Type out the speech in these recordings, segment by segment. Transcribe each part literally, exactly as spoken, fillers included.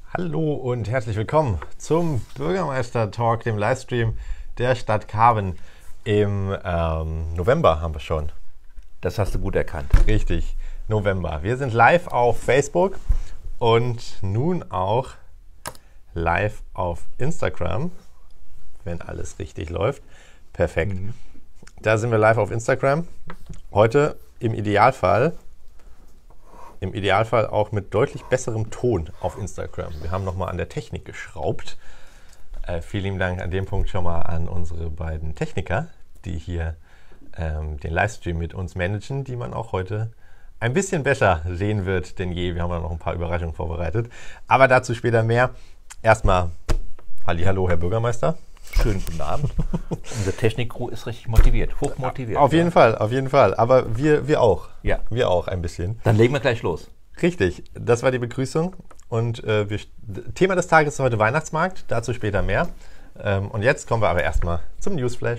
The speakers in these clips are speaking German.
Hallo und herzlich willkommen zum Bürgermeister-Talk, dem Livestream der Stadt Karben. Im ähm, November haben wir schon. Das hast du gut erkannt. Richtig, November. Wir sind live auf Facebook und nun auch live auf Instagram, wenn alles richtig läuft. Perfekt. Mhm. Da sind wir live auf Instagram. Heute im Idealfall, im Idealfall auch mit deutlich besserem Ton auf Instagram. Wir haben nochmal an der Technik geschraubt. Äh, vielen Dank an dem Punkt schon mal an unsere beiden Techniker, die hier ähm, den Livestream mit uns managen, die man auch heute ein bisschen besser sehen wird denn je. Wir haben ja noch ein paar Überraschungen vorbereitet. Aber dazu später mehr. Erstmal Hallihallo, Herr Bürgermeister. Schönen guten Abend. Unsere Technik-Crew ist richtig motiviert, hochmotiviert. Auf jeden ja. Fall, auf jeden Fall. Aber wir, wir auch. Ja. Wir auch ein bisschen. Dann legen wir gleich los. Richtig, das war die Begrüßung. Und äh, wir, Thema des Tages ist heute Weihnachtsmarkt, dazu später mehr. Ähm, und jetzt kommen wir aber erstmal zum Newsflash.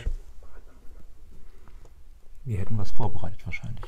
Wir hätten was vorbereitet wahrscheinlich.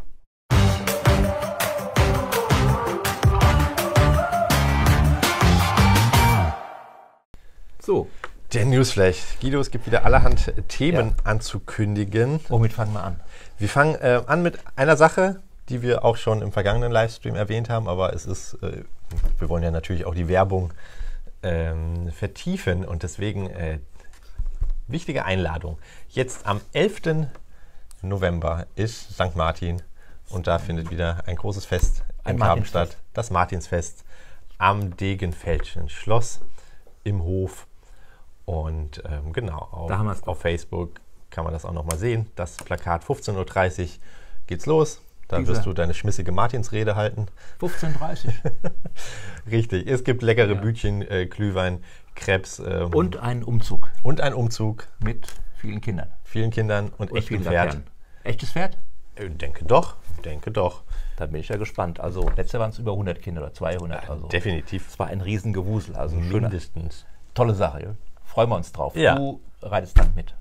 So. Der Newsflash. Guido, es gibt wieder allerhand Themen ja. anzukündigen. Womit fangen wir an? Wir fangen äh, an mit einer Sache, die wir auch schon im vergangenen Livestream erwähnt haben, aber es ist, äh, wir wollen ja natürlich auch die Werbung ähm, vertiefen und deswegen äh, wichtige Einladung. Jetzt am elften November ist Sankt Martin und da findet wieder ein großes Fest in Karben statt. Das Martinsfest am Degenfeldschen Schloss im Hof. Und ähm, genau, auf, auf Facebook kann man das auch nochmal sehen. Das Plakat fünfzehn Uhr dreißig geht's los. Da Diese. wirst du deine schmissige Martinsrede halten. fünfzehn Uhr dreißig. Richtig. Es gibt leckere ja. Bütchen, äh, Glühwein, Crepes. Ähm, und einen Umzug. Und einen Umzug. Mit vielen Kindern. Vielen Kindern und, und echtem Pferd. Laternen. Echtes Pferd? Ich denke doch. Denke doch. Da bin ich ja gespannt. Also letztes Jahr waren es über hundert Kinder oder zweihundert. Ja, also definitiv. Es war ein Riesengewusel. Also mindestens. Schöne, tolle Sache. Ja. Freuen wir uns drauf. Ja. Du reitest dann mit.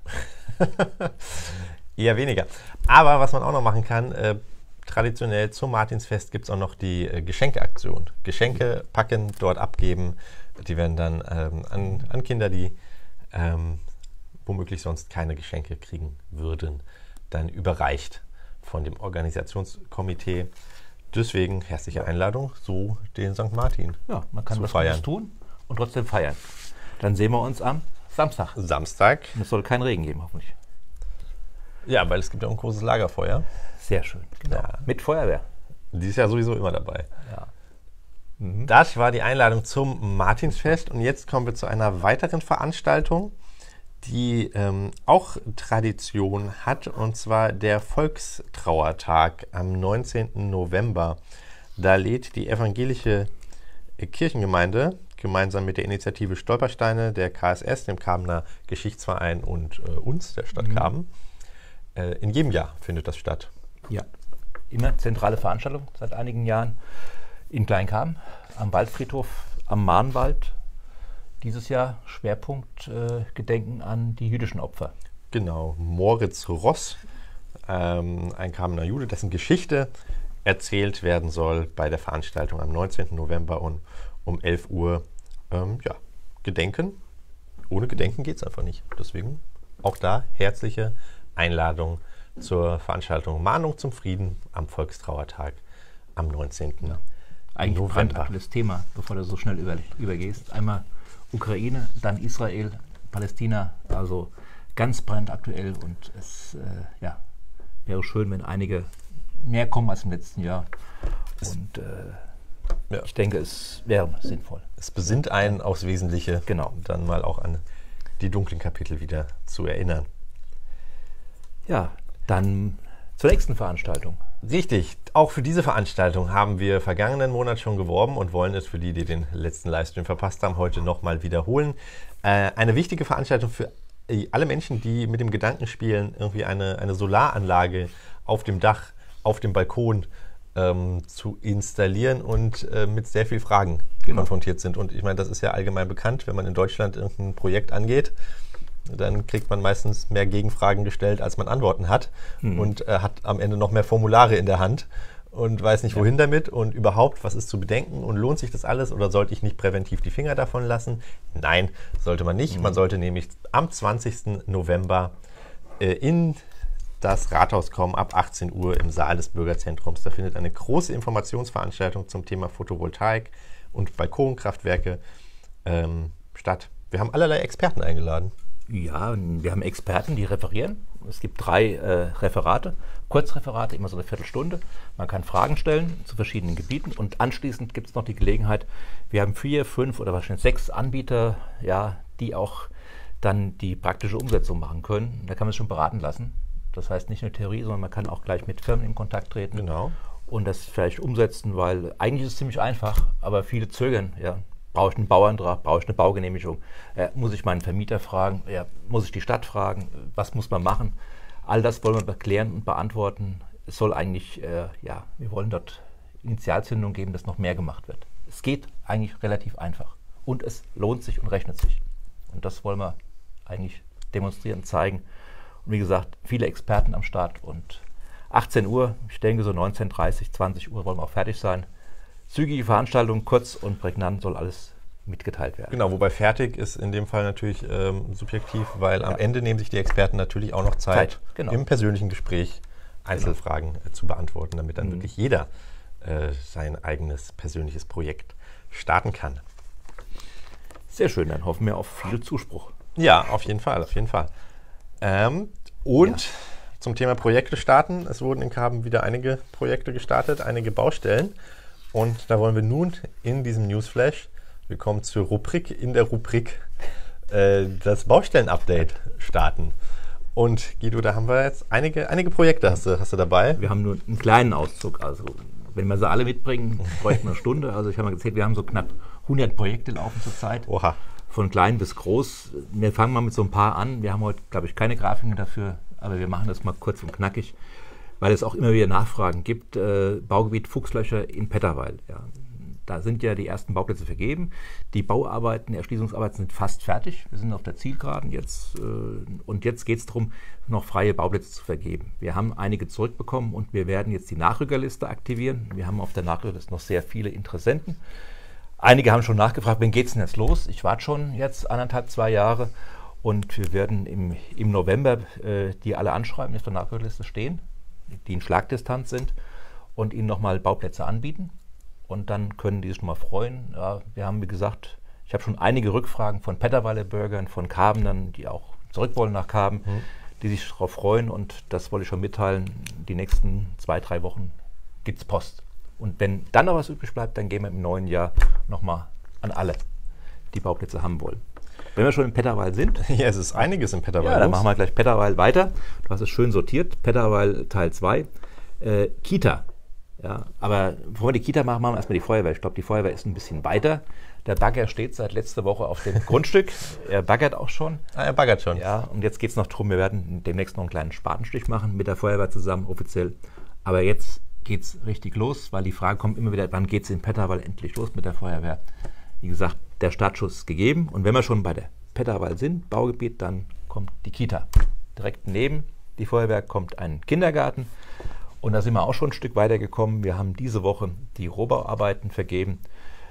Eher weniger. Aber was man auch noch machen kann, äh, traditionell zum Martinsfest gibt es auch noch die äh, Geschenkeaktion. Geschenke packen, dort abgeben. Die werden dann ähm, an, an Kinder, die ähm, womöglich sonst keine Geschenke kriegen würden, dann überreicht von dem Organisationskomitee. Deswegen herzliche Einladung, so den Sankt Martin ja, man kann zu was feiern. Gutes tun und trotzdem feiern. Dann sehen wir uns am Samstag. Samstag. Und es soll keinen Regen geben, hoffentlich. Ja, weil es gibt ja auch ein großes Lagerfeuer. Sehr schön, genau. Ja. Mit Feuerwehr. Die ist ja sowieso immer dabei. Ja. Mhm. Das war die Einladung zum Martinsfest. Und jetzt kommen wir zu einer weiteren Veranstaltung, die ähm, auch Tradition hat, und zwar der Volkstrauertag am neunzehnten November. Da lädt die evangelische Kirchengemeinde gemeinsam mit der Initiative Stolpersteine, der K S S, dem Karbener Geschichtsverein und äh, uns, der Stadt mhm. Karben, äh, in jedem Jahr findet das statt. Ja, immer zentrale Veranstaltung seit einigen Jahren in Kleinkarben, am Waldfriedhof, am Mahnwald. Dieses Jahr Schwerpunkt äh, Gedenken an die jüdischen Opfer. Genau, Moritz Ross, ähm, ein Karbener Jude, dessen Geschichte erzählt werden soll bei der Veranstaltung am neunzehnten November und um elf Uhr. Ähm, ja, Gedenken. Ohne Gedenken geht es einfach nicht. Deswegen auch da herzliche Einladung zur Veranstaltung Mahnung zum Frieden am Volkstrauertag am neunzehnten Ja. Eigentlich November. Ein brandaktuelles Thema, bevor du so schnell über, übergehst. Einmal Ukraine, dann Israel, Palästina, also ganz brandaktuell und es äh, ja, wäre schön, wenn einige mehr kommen als im letzten Jahr. Und äh, ja. ich denke, es wäre sinnvoll. Es besinnt einen aufs Wesentliche, genau. Dann mal auch an die dunklen Kapitel wieder zu erinnern. Ja, dann zur nächsten Veranstaltung. Richtig, auch für diese Veranstaltung haben wir vergangenen Monat schon geworben und wollen es für die, die den letzten Livestream verpasst haben, heute nochmal wiederholen. Äh, eine wichtige Veranstaltung für alle Menschen, die mit dem Gedanken spielen, irgendwie eine, eine Solaranlage auf dem Dach, auf dem Balkon ähm, zu installieren und äh, mit sehr vielen Fragen genau. konfrontiert sind. Und ich meine, das ist ja allgemein bekannt, wenn man in Deutschland irgendein Projekt angeht, dann kriegt man meistens mehr Gegenfragen gestellt, als man Antworten hat hm. und äh, hat am Ende noch mehr Formulare in der Hand. und weiß nicht, wohin ja. damit und überhaupt, was ist zu bedenken und lohnt sich das alles oder sollte ich nicht präventiv die Finger davon lassen? Nein, sollte man nicht. Mhm. Man sollte nämlich am zwanzigsten November äh, in das Rathaus kommen, ab achtzehn Uhr im Saal des Bürgerzentrums. Da findet eine große Informationsveranstaltung zum Thema Photovoltaik und Balkonkraftwerke ähm, statt. Wir haben allerlei Experten eingeladen. Ja, wir haben Experten, die referieren. Es gibt drei äh, Referate, Kurzreferate, immer so eine Viertelstunde. Man kann Fragen stellen zu verschiedenen Gebieten und anschließend gibt es noch die Gelegenheit, wir haben vier, fünf oder wahrscheinlich sechs Anbieter, ja, die auch dann die praktische Umsetzung machen können. Da kann man sich schon beraten lassen. Das heißt nicht nur Theorie, sondern man kann auch gleich mit Firmen in Kontakt treten genau. und das vielleicht umsetzen, weil eigentlich ist es ziemlich einfach, aber viele zögern, ja. Brauche ich einen Bauantrag, brauche ich eine Baugenehmigung, äh, muss ich meinen Vermieter fragen, ja, muss ich die Stadt fragen, was muss man machen? All das wollen wir klären und beantworten. Es soll eigentlich, äh, ja, wir wollen dort Initialzündung geben, dass noch mehr gemacht wird. Es geht eigentlich relativ einfach und es lohnt sich und rechnet sich. Und das wollen wir eigentlich demonstrieren, zeigen. Und wie gesagt, viele Experten am Start und achtzehn Uhr, ich denke so neunzehn Uhr dreißig, zwanzig Uhr wollen wir auch fertig sein. Zügige Veranstaltung, kurz und prägnant soll alles mitgeteilt werden. Genau, wobei fertig ist in dem Fall natürlich ähm, subjektiv, weil ja. am Ende nehmen sich die Experten natürlich auch noch Zeit, Zeit genau. im persönlichen Gespräch Einzelfragen genau. äh, zu beantworten, damit dann mhm. wirklich jeder äh, sein eigenes persönliches Projekt starten kann. Sehr schön, dann hoffen wir auf viel Zuspruch. Ja, auf jeden Fall, auf jeden Fall. Ähm, und ja. zum Thema Projekte starten, es wurden in Karben wieder einige Projekte gestartet, einige Baustellen. Und da wollen wir nun in diesem Newsflash, wir kommen zur Rubrik, in der Rubrik äh, das Baustellen-Update starten. Und Guido, da haben wir jetzt einige, einige Projekte hast du, hast du dabei. Wir haben nur einen kleinen Auszug, also wenn wir sie alle mitbringen, bräuchten wir eine Stunde. Also ich habe mal gezählt, wir haben so knapp hundert Projekte laufen zurzeit. Oha. Von klein bis groß. Wir fangen mal mit so ein paar an. Wir haben heute, glaube ich, keine Grafiken dafür, aber wir machen das mal kurz und knackig. Weil es auch immer wieder Nachfragen gibt. Äh, Baugebiet Fuchslöcher in Petterweil. Ja. Da sind ja die ersten Bauplätze vergeben. Die Bauarbeiten, die Erschließungsarbeiten sind fast fertig. Wir sind auf der Zielgeraden jetzt. Äh, und jetzt geht es darum, noch freie Bauplätze zu vergeben. Wir haben einige zurückbekommen und wir werden jetzt die Nachrückerliste aktivieren. Wir haben auf der Nachrückerliste noch sehr viele Interessenten. Einige haben schon nachgefragt, wann geht es denn jetzt los? Ich warte schon jetzt anderthalb, zwei Jahre. Und wir werden im, im November äh, die alle anschreiben, die auf der Nachrückerliste stehen, die in Schlagdistanz sind und ihnen nochmal Bauplätze anbieten. Und dann können die sich nochmal freuen. Ja, wir haben, wie gesagt, ich habe schon einige Rückfragen von Petterweiler Bürgern, von Karbenern, die auch zurück wollen nach Karben, mhm. die sich darauf freuen. Und das wollte ich schon mitteilen. Die nächsten zwei, drei Wochen gibt es Post. Und wenn dann noch was übrig bleibt, dann gehen wir im neuen Jahr nochmal an alle, die Bauplätze haben wollen. Wenn wir schon in Petterweil sind. Ja, es ist einiges in Petterweil. Ja, dann machen wir gleich Petterweil weiter. Du hast es schön sortiert. Petterweil Teil zwei. Äh, Kita. Ja, aber bevor wir die Kita machen, machen wir erstmal die Feuerwehr. Ich glaube, die Feuerwehr ist ein bisschen weiter. Der Bagger steht seit letzter Woche auf dem Grundstück. Er baggert auch schon. Ah, er baggert schon. Ja, und jetzt geht es noch darum, wir werden demnächst noch einen kleinen Spatenstich machen mit der Feuerwehr zusammen, offiziell. Aber jetzt geht es richtig los, weil die Frage kommt immer wieder, wann geht es in Petterweil endlich los mit der Feuerwehr? Wie gesagt, der Startschuss ist gegeben. Und wenn wir schon bei der Petterweil sind, Baugebiet, dann kommt die Kita. Direkt neben die Feuerwehr kommt ein Kindergarten. Und da sind wir auch schon ein Stück weiter gekommen. Wir haben diese Woche die Rohbauarbeiten vergeben.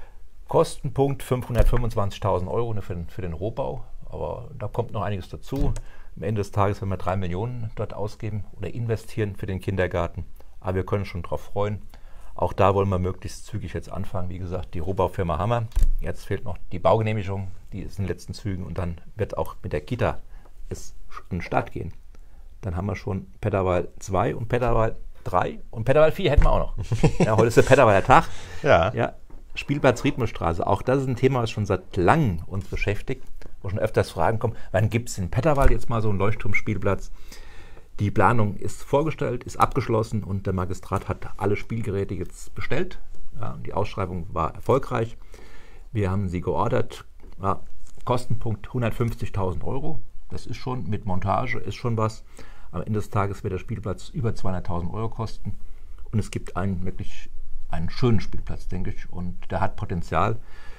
Kostenpunkt fünfhundertfünfundzwanzigtausend Euro für den, für den Rohbau. Aber da kommt noch einiges dazu. Am Ende des Tages werden wir drei Millionen dort ausgeben oder investieren für den Kindergarten. Aber wir können uns schon darauf freuen. Auch da wollen wir möglichst zügig jetzt anfangen. Wie gesagt, die Rohbaufirma Hammer. Jetzt fehlt noch die Baugenehmigung. Die ist in den letzten Zügen. Und dann wird auch mit der Kita es an den Start gehen. Dann haben wir schon Petterweil zwei und Petterweil drei und Petterweil vier hätten wir auch noch. Ja, heute ist der Petterweiler Tag. Ja. Ja, Spielplatz Riedmühlstraße. Auch das ist ein Thema, was schon seit langem uns beschäftigt, wo schon öfters Fragen kommen, wann gibt es in Petterweil jetzt mal so einen Leuchtturmspielplatz? Die Planung ist vorgestellt, ist abgeschlossen und der Magistrat hat alle Spielgeräte jetzt bestellt. Ja, die Ausschreibung war erfolgreich. Wir haben sie geordert. Ja, Kostenpunkt hundertfünfzigtausend Euro. Das ist schon mit Montage, ist schon was. Am Ende des Tages wird der Spielplatz über zweihunderttausend Euro kosten. Und es gibt einen wirklich einen schönen Spielplatz, denke ich. Und der hat Potenzial.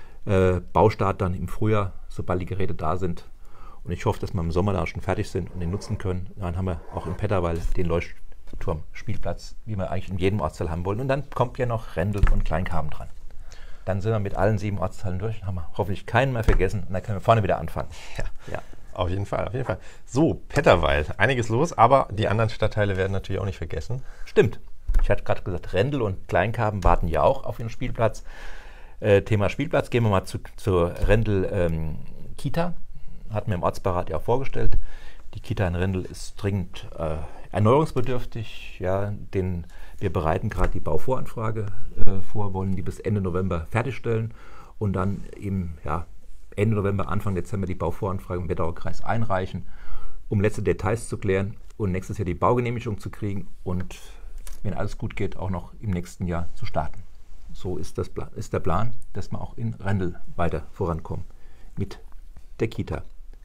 Äh, Baustart dann im Frühjahr, sobald die Geräte da sind. Und ich hoffe, dass wir im Sommer da schon fertig sind und den nutzen können. Dann haben wir auch in Petterweil den Leucht, Leuchtturmspielplatz, wie wir eigentlich in jedem Ortsteil haben wollen. Und dann kommt ja noch Rendel und Kleinkarben dran. Dann sind wir mit allen sieben Ortsteilen durch und haben wir hoffentlich keinen mehr vergessen. Und dann können wir vorne wieder anfangen. Ja, ja. Auf jeden Fall, auf jeden Fall. So, Petterweil, einiges los, aber die anderen Stadtteile werden natürlich auch nicht vergessen. Stimmt. Ich hatte gerade gesagt, Rendel und Kleinkarben warten ja auch auf den Spielplatz. Äh, Thema Spielplatz, gehen wir mal zu, zur Rendel ähm, Kita. Hatten wir im Ortsbeirat ja auch vorgestellt. Die Kita in Rendel ist dringend äh, erneuerungsbedürftig. Ja, den, wir bereiten gerade die Bauvoranfrage äh, vor, wollen die bis Ende November fertigstellen und dann im ja, Ende November, Anfang Dezember die Bauvoranfrage im Wetterauer Kreis einreichen, um letzte Details zu klären und nächstes Jahr die Baugenehmigung zu kriegen und, wenn alles gut geht, auch noch im nächsten Jahr zu starten. So ist, das, ist der Plan, dass wir auch in Rendel weiter vorankommen mit der Kita.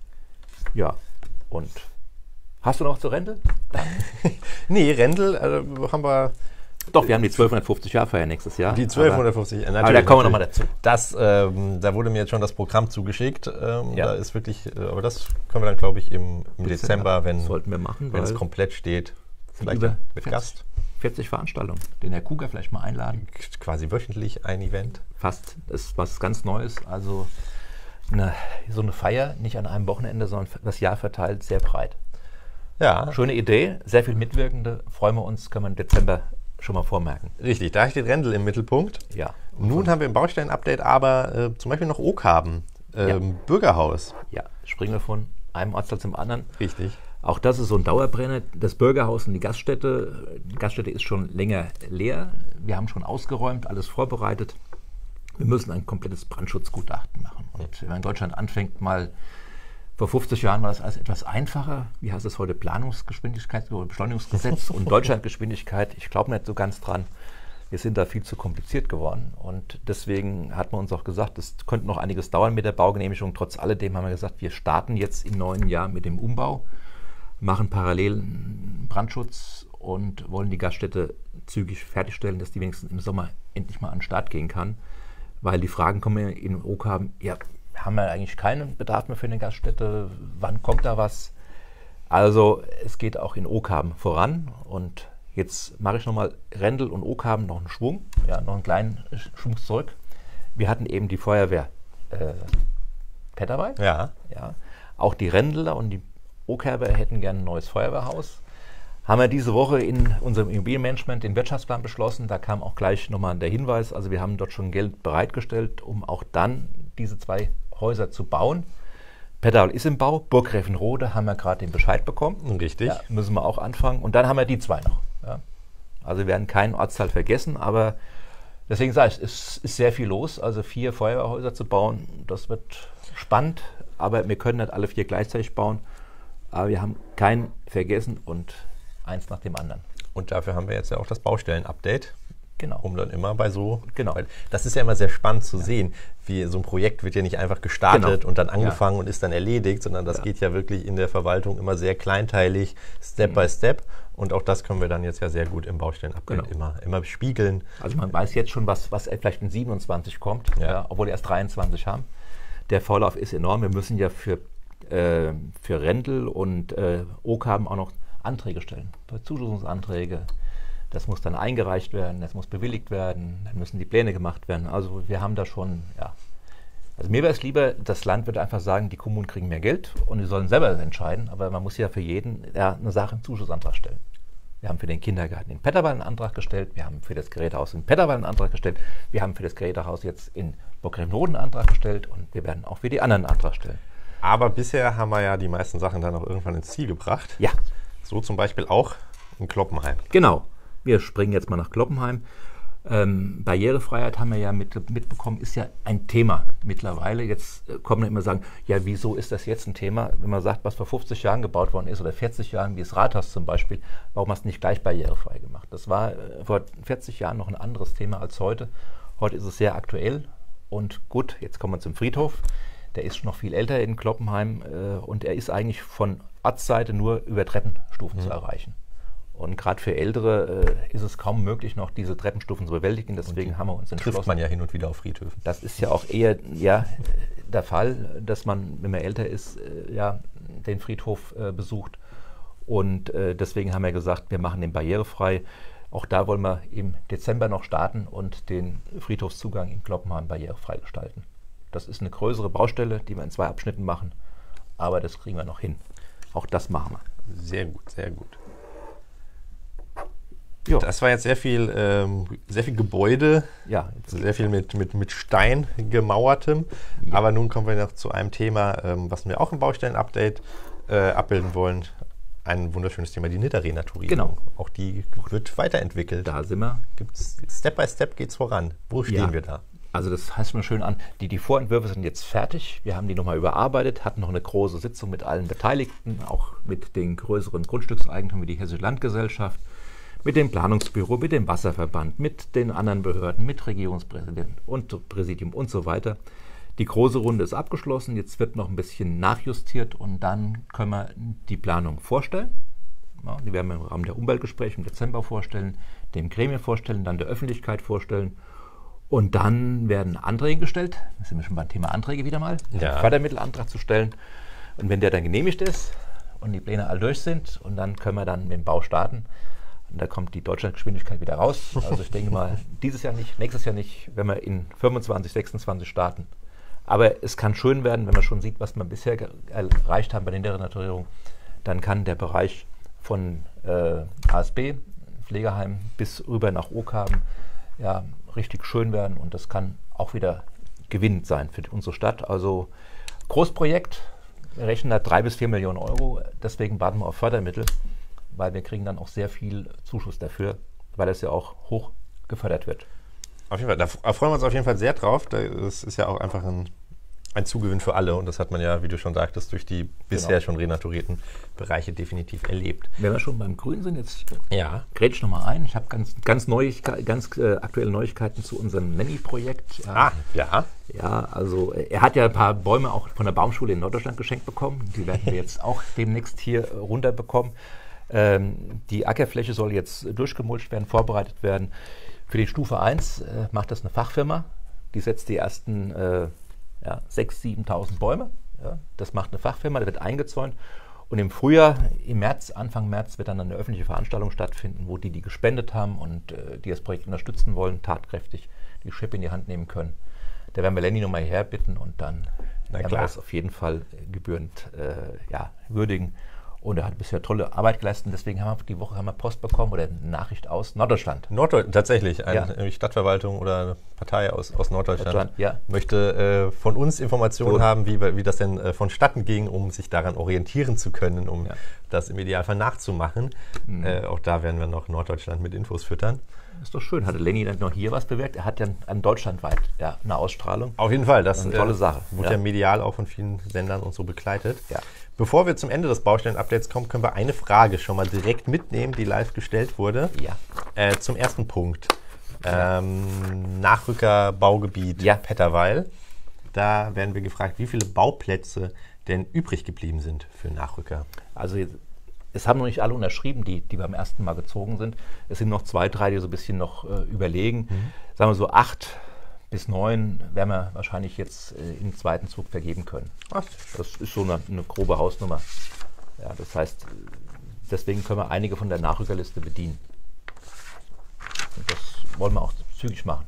Ja, und hast du noch zu Rendel? Nee, Rendel äh, haben wir... Doch, wir haben die zwölfhundertfünfzig-Jahr-Feier nächstes Jahr. Die zwölfhundertfünfzig, aber, natürlich. Aber da kommen wir nochmal dazu. Das, ähm, da wurde mir jetzt schon das Programm zugeschickt. Ähm, ja. Da ist wirklich, äh, aber das können wir dann, glaube ich, im, im Dezember, Dezember, wenn, sollten wir machen, wenn es komplett steht, vielleicht über mit Gast. vierzig Veranstaltungen, den Herr Kuger vielleicht mal einladen. Quasi wöchentlich ein Event. Fast, das ist was ganz Neues. Also eine, so eine Feier, nicht an einem Wochenende, sondern das Jahr verteilt, sehr breit. Ja. Schöne Idee, sehr viel Mitwirkende. Freuen wir uns, können wir im Dezember schon mal vormerken. Richtig, da steht Rendel im Mittelpunkt. Ja. Nun haben wir im Baustellenupdate aber äh, zum Beispiel noch Oakhaben, ähm, ja. Bürgerhaus. Ja, springen wir von einem Ortsteil zum anderen. Richtig. Auch das ist so ein Dauerbrenner. Das Bürgerhaus und die Gaststätte. Die Gaststätte ist schon länger leer. Wir haben schon ausgeräumt, alles vorbereitet. Wir müssen ein komplettes Brandschutzgutachten machen. Und wenn man in Deutschland anfängt, mal vor fünfzig Jahren war das alles etwas einfacher. Wie heißt es heute? Planungsgeschwindigkeit oder Beschleunigungsgesetz und Deutschlandgeschwindigkeit. Ich glaube nicht so ganz dran. Wir sind da viel zu kompliziert geworden. Und deswegen hat man uns auch gesagt, es könnte noch einiges dauern mit der Baugenehmigung. Trotz alledem haben wir gesagt, wir starten jetzt im neuen Jahr mit dem Umbau, machen parallel Brandschutz und wollen die Gaststätte zügig fertigstellen, dass die wenigstens im Sommer endlich mal an den Start gehen kann. Weil die Fragen kommen in Oakhaben, ja, haben wir eigentlich keinen Bedarf mehr für eine Gaststätte? Wann kommt da was? Also es geht auch in Oakhaben voran und jetzt mache ich nochmal Rendel und Oakhaben noch einen Schwung, ja, noch einen kleinen Schwung zurück. Wir hatten eben die Feuerwehr äh, Petterweil. Ja. Ja. Auch die Rendeler und die Oakhaber hätten gerne ein neues Feuerwehrhaus. Haben wir diese Woche in unserem Immobilienmanagement den Wirtschaftsplan beschlossen. Da kam auch gleich nochmal der Hinweis, also wir haben dort schon Geld bereitgestellt, um auch dann diese zwei Häuser zu bauen. Petterweil ist im Bau, Burg Gräfenrode haben wir gerade den Bescheid bekommen. Richtig. Ja, müssen wir auch anfangen. Und dann haben wir die zwei noch. Ja. Also wir werden keinen Ortsteil vergessen, aber deswegen sage ich, es ist sehr viel los. Also vier Feuerwehrhäuser zu bauen, das wird spannend, aber wir können nicht alle vier gleichzeitig bauen. Aber wir haben keinen vergessen und eins nach dem anderen. Und dafür haben wir jetzt ja auch das Baustellen-Update. Genau. Um dann immer bei so, genau. Weil das ist ja immer sehr spannend zu ja. sehen, wie so ein Projekt wird ja nicht einfach gestartet genau. und dann angefangen ja. und ist dann erledigt, sondern das ja. geht ja wirklich in der Verwaltung immer sehr kleinteilig, Step mhm. by Step. Und auch das können wir dann jetzt ja sehr gut im Baustellen-Update genau. immer, immer spiegeln. Also man weiß jetzt schon, was, was vielleicht in siebenundzwanzig kommt, ja. Ja, obwohl wir erst dreiundzwanzig haben. Der Vorlauf ist enorm. Wir müssen ja für, äh, für Rendel und äh, Oakhaben auch noch Anträge stellen, Zuschussungsanträge. Das muss dann eingereicht werden, das muss bewilligt werden, dann müssen die Pläne gemacht werden. Also wir haben da schon, ja. Also mir wäre es lieber, das Land würde einfach sagen, die Kommunen kriegen mehr Geld und die sollen selber entscheiden, aber man muss ja für jeden ja, eine Sache im Zuschussantrag stellen. Wir haben für den Kindergarten in Petterweil einen Antrag gestellt, wir haben für das Gerätehaus in Petterweil einen Antrag gestellt, wir haben für das Gerätehaus jetzt in Burg Gräfenrode einen Antrag gestellt und wir werden auch für die anderen einen Antrag stellen. Aber bisher haben wir ja die meisten Sachen dann auch irgendwann ins Ziel gebracht. Ja. So zum Beispiel auch in Kloppenheim. Genau. Wir springen jetzt mal nach Kloppenheim. Ähm, Barrierefreiheit haben wir ja mit, mitbekommen, ist ja ein Thema mittlerweile. Jetzt äh, kommen dann immer sagen, ja, wieso ist das jetzt ein Thema? Wenn man sagt, was vor fünfzig Jahren gebaut worden ist oder vierzig Jahren, wie das Rathaus zum Beispiel, warum hast du nicht gleich barrierefrei gemacht? Das war äh, vor vierzig Jahren noch ein anderes Thema als heute. Heute ist es sehr aktuell und gut, jetzt kommen wir zum Friedhof. Der ist noch viel älter in Kloppenheim äh, und er ist eigentlich von Ortsseite nur über Treppenstufen mhm. zu erreichen. Und gerade für Ältere äh, ist es kaum möglich, noch diese Treppenstufen zu bewältigen. Deswegen haben wir uns entschlossen. Trifft man ja hin und wieder auf Friedhöfen. Das ist ja auch eher ja, der Fall, dass man, wenn man älter ist, äh, ja, den Friedhof äh, besucht. Und äh, deswegen haben wir gesagt, wir machen den barrierefrei. Auch da wollen wir im Dezember noch starten und den Friedhofszugang in Kloppenheim barrierefrei gestalten. Das ist eine größere Baustelle, die wir in zwei Abschnitten machen, aber das kriegen wir noch hin. Auch das machen wir. Sehr gut, sehr gut. Jo. Das war jetzt sehr viel, ähm, sehr viel Gebäude, Ja, sehr viel mit, mit, mit Stein gemauertem. Ja. Aber nun kommen wir noch zu einem Thema, ähm, was wir auch im Baustellen-Update äh, abbilden wollen. Ein wunderschönes Thema, die Niederrenaturierung. Genau. Auch die wird weiterentwickelt. Da sind wir. Gibt's, Step by Step geht es voran. Wo stehen Ja. wir da? Also das heißt mal schön an, die, die Vorentwürfe sind jetzt fertig. Wir haben die nochmal überarbeitet, hatten noch eine große Sitzung mit allen Beteiligten, auch mit den größeren Grundstückseigentümern wie die Hessische Landgesellschaft, mit dem Planungsbüro, mit dem Wasserverband, mit den anderen Behörden, mit Regierungspräsident und Präsidium und so weiter. Die große Runde ist abgeschlossen, jetzt wird noch ein bisschen nachjustiert und dann können wir die Planung vorstellen. Ja, die werden wir im Rahmen der Umweltgespräche im Dezember vorstellen, dem Gremium vorstellen, dann der Öffentlichkeit vorstellen. Und dann werden Anträge gestellt. Da sind wir schon beim Thema Anträge wieder mal. Ja. Einen Fördermittelantrag zu stellen. Und wenn der dann genehmigt ist und die Pläne all durch sind, und dann können wir dann mit dem Bau starten. Und da kommt die Deutschlandgeschwindigkeit wieder raus. Also ich denke mal, dieses Jahr nicht, nächstes Jahr nicht, wenn wir in fünfundzwanzig, sechsundzwanzig starten. Aber es kann schön werden, wenn man schon sieht, was wir bisher erreicht haben bei der Niederrenaturierung. Dann kann der Bereich von äh, A S B, Pflegeheim, bis rüber nach Oakhaben, ja, richtig schön werden und das kann auch wieder gewinnend sein für unsere Stadt. Also Großprojekt, wir rechnen da drei bis vier Millionen Euro, deswegen warten wir auf Fördermittel, weil wir kriegen dann auch sehr viel Zuschuss dafür, weil das ja auch hoch gefördert wird. Auf jeden Fall, da freuen wir uns auf jeden Fall sehr drauf. Das ist ja auch einfach ein, ein Zugewinn für alle und das hat man ja, wie du schon sagtest, durch die bisher Genau. schon renaturierten Bereiche definitiv erlebt. Wenn wir schon beim Grün sind, jetzt Ja. grätsch noch mal ein. Ich habe ganz, ganz, Neuigke- ganz äh, aktuelle Neuigkeiten zu unserem Nenni-Projekt. Ah, ja. Ja, also äh, er hat ja ein paar Bäume auch von der Baumschule in Norddeutschland geschenkt bekommen. Die werden wir jetzt auch demnächst hier äh, runterbekommen. Ähm, die Ackerfläche soll jetzt durchgemulcht werden, vorbereitet werden. Für die Stufe eins äh, macht das eine Fachfirma. Die setzt die ersten äh, ja, sechstausend, siebentausend Bäume. Ja, das macht eine Fachfirma, der wird eingezäunt. Und im Frühjahr, im März, Anfang März, wird dann eine öffentliche Veranstaltung stattfinden, wo die, die gespendet haben und äh, die das Projekt unterstützen wollen, tatkräftig die Schippe in die Hand nehmen können. Da werden wir Lenny nochmal hierher bitten und dann Na werden klar. wir das auf jeden Fall gebührend äh, ja, würdigen. Und er hat bisher tolle Arbeit geleistet. Deswegen haben wir die Woche haben wir Post bekommen oder eine Nachricht aus Norddeutschland. Norddeutschland, tatsächlich. Eine Ja. Stadtverwaltung oder eine Partei aus, aus Norddeutschland Deutschland, ja. möchte äh, von uns Informationen So. haben, wie, wir- wie das denn äh, vonstatten ging, um sich daran orientieren zu können, um Ja. das im Idealfall nachzumachen. Mhm. Äh, auch da werden wir noch Norddeutschland mit Infos füttern. Ist doch schön. Hatte Lenny dann noch hier was bewirkt? Er hat ja an deutschlandweit ja, eine Ausstrahlung. Auf jeden Fall, das Eine tolle äh, Sache, Wurde ja. ja. medial auch von vielen Sendern und so begleitet. Ja. Bevor wir zum Ende des Baustellen-Updates kommen, können wir eine Frage schon mal direkt mitnehmen, die live gestellt wurde. Ja. Äh, zum ersten Punkt. Ähm, Nachrückerbaugebiet Ja. Petterweil. Da werden wir gefragt, wie viele Bauplätze denn übrig geblieben sind für Nachrücker. Also jetzt, es haben noch nicht alle unterschrieben, die, die beim ersten Mal gezogen sind. Es sind noch zwei, drei, die so ein bisschen noch äh, überlegen. Sagen wir so acht bis neun werden wir wahrscheinlich jetzt äh, im zweiten Zug vergeben können. Ach, Das ist so eine, eine grobe Hausnummer. Ja, das heißt, deswegen können wir einige von der Nachrückerliste bedienen. Und das wollen wir auch zügig machen.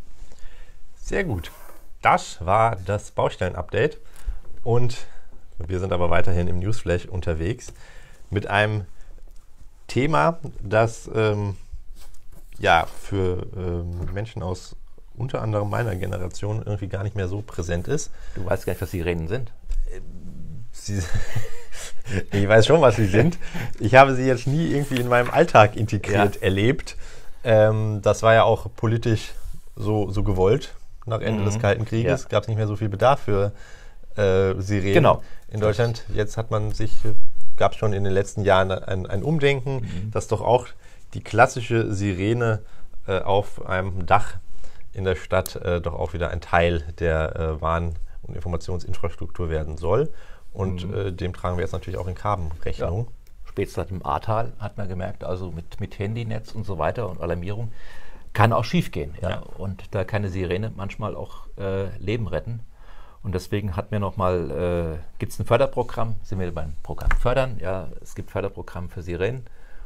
sehr gut. Das war das Baustellen-Update. Und wir sind aber weiterhin im Newsflash unterwegs mit einem Thema, das ähm, ja, für ähm, Menschen aus unter anderem meiner Generation irgendwie gar nicht mehr so präsent ist. Du weißt gar nicht, was Sirenen sind. Sie, ich weiß schon, was sie sind. Ich habe sie jetzt nie irgendwie in meinem Alltag integriert Ja. erlebt. Ähm, das war ja auch politisch so, so gewollt. Nach Ende Mhm. des Kalten Krieges Ja. gab es nicht mehr so viel Bedarf für äh, Sirenen Genau. in Deutschland. Jetzt hat man sich, gab es schon in den letzten Jahren ein, ein Umdenken, Mhm. dass doch auch die klassische Sirene äh, auf einem Dach in der Stadt äh, doch auch wieder ein Teil der äh, Warn- und Informationsinfrastruktur werden soll. Und Mhm. äh, dem tragen wir jetzt natürlich auch in Karben Rechnung. Spätestens im Ahrtal hat man gemerkt, also mit, mit Handynetz und so weiter und Alarmierung kann auch schief gehen. Ja? Ja. Und da kann eine Sirene manchmal auch äh, Leben retten. Und deswegen hat mir nochmal, äh, gibt es ein Förderprogramm, sind wir beim Programm Fördern, ja, es gibt Förderprogramm für Sirenen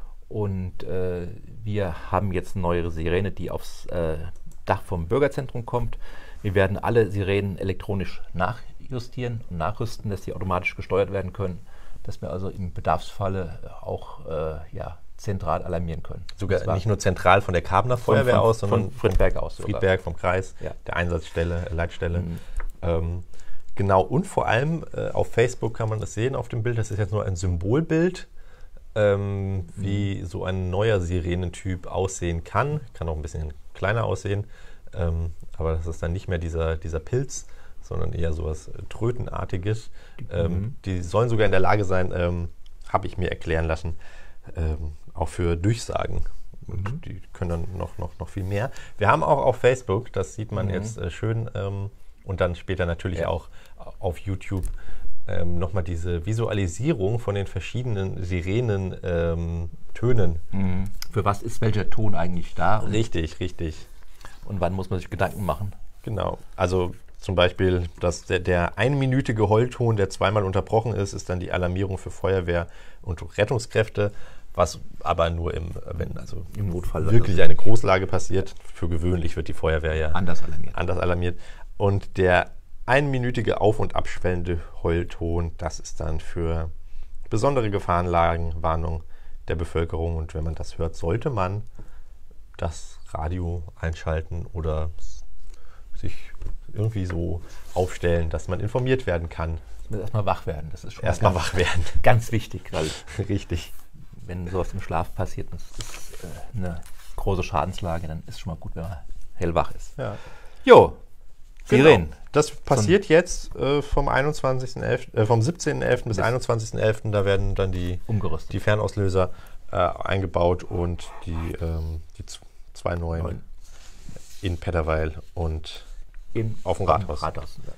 und äh, wir haben jetzt eine neue Sirene, die aufs äh, Dach vom Bürgerzentrum kommt. Wir werden alle Sirenen elektronisch nachjustieren und nachrüsten, dass die automatisch gesteuert werden können, dass wir also im Bedarfsfalle auch äh, ja, zentral alarmieren können. Sogar nicht nur zentral von der Karbener Feuerwehr aus, sondern von Friedberg aus. Sogar. Friedberg vom Kreis, ja. der Einsatzstelle, Leitstelle. Mhm. Ähm, genau, und vor allem äh, auf Facebook kann man das sehen auf dem Bild. Das ist jetzt nur ein Symbolbild, ähm, mhm. wie so ein neuer Sirenentyp aussehen kann. Kann auch ein bisschen kleiner aussehen, ähm, aber das ist dann nicht mehr dieser, dieser Pilz, sondern eher so was Trötenartiges. Ähm, mhm. Die sollen sogar in der Lage sein, ähm, habe ich mir erklären lassen, ähm, auch für Durchsagen. Und mhm. die können dann noch, noch, noch viel mehr. Wir haben auch auf Facebook, das sieht man mhm. jetzt äh, schön, ähm, und dann später natürlich ja. auch auf YouTube ähm, nochmal diese Visualisierung von den verschiedenen Sirenen-Tönen. Ähm, mhm. Für was ist welcher Ton eigentlich da? Richtig, richtig. Und wann muss man sich Gedanken machen? Genau, also zum Beispiel dass der, der einminütige Heulton, der zweimal unterbrochen ist, ist dann die Alarmierung für Feuerwehr und Rettungskräfte, was aber nur im, wenn also im Notfall wirklich eine Großlage passiert. Für gewöhnlich wird die Feuerwehr ja anders alarmiert. Anders alarmiert. Und der einminütige auf- und abschwellende Heulton, das ist dann für besondere Gefahrenlagen, Warnung der Bevölkerung. Und wenn man das hört, sollte man das Radio einschalten oder sich irgendwie so aufstellen, dass man informiert werden kann. Erstmal wach werden, das ist schon erstmal wach werden. Ganz wichtig, weil richtig. Wenn sowas im Schlaf passiert, das ist äh, eine große Schadenslage, dann ist es schon mal gut, wenn man hellwach ist. Ja. Jo, Sirenen. Genau. Das passiert Von jetzt äh, vom einundzwanzigsten elften Äh, vom siebzehnten elften bis einundzwanzigsten elften Da werden dann die, die Fernauslöser äh, eingebaut und die, ähm, die z- zwei neuen Neun. in Petterweil und in, auf dem Rathaus. Rathaus ja.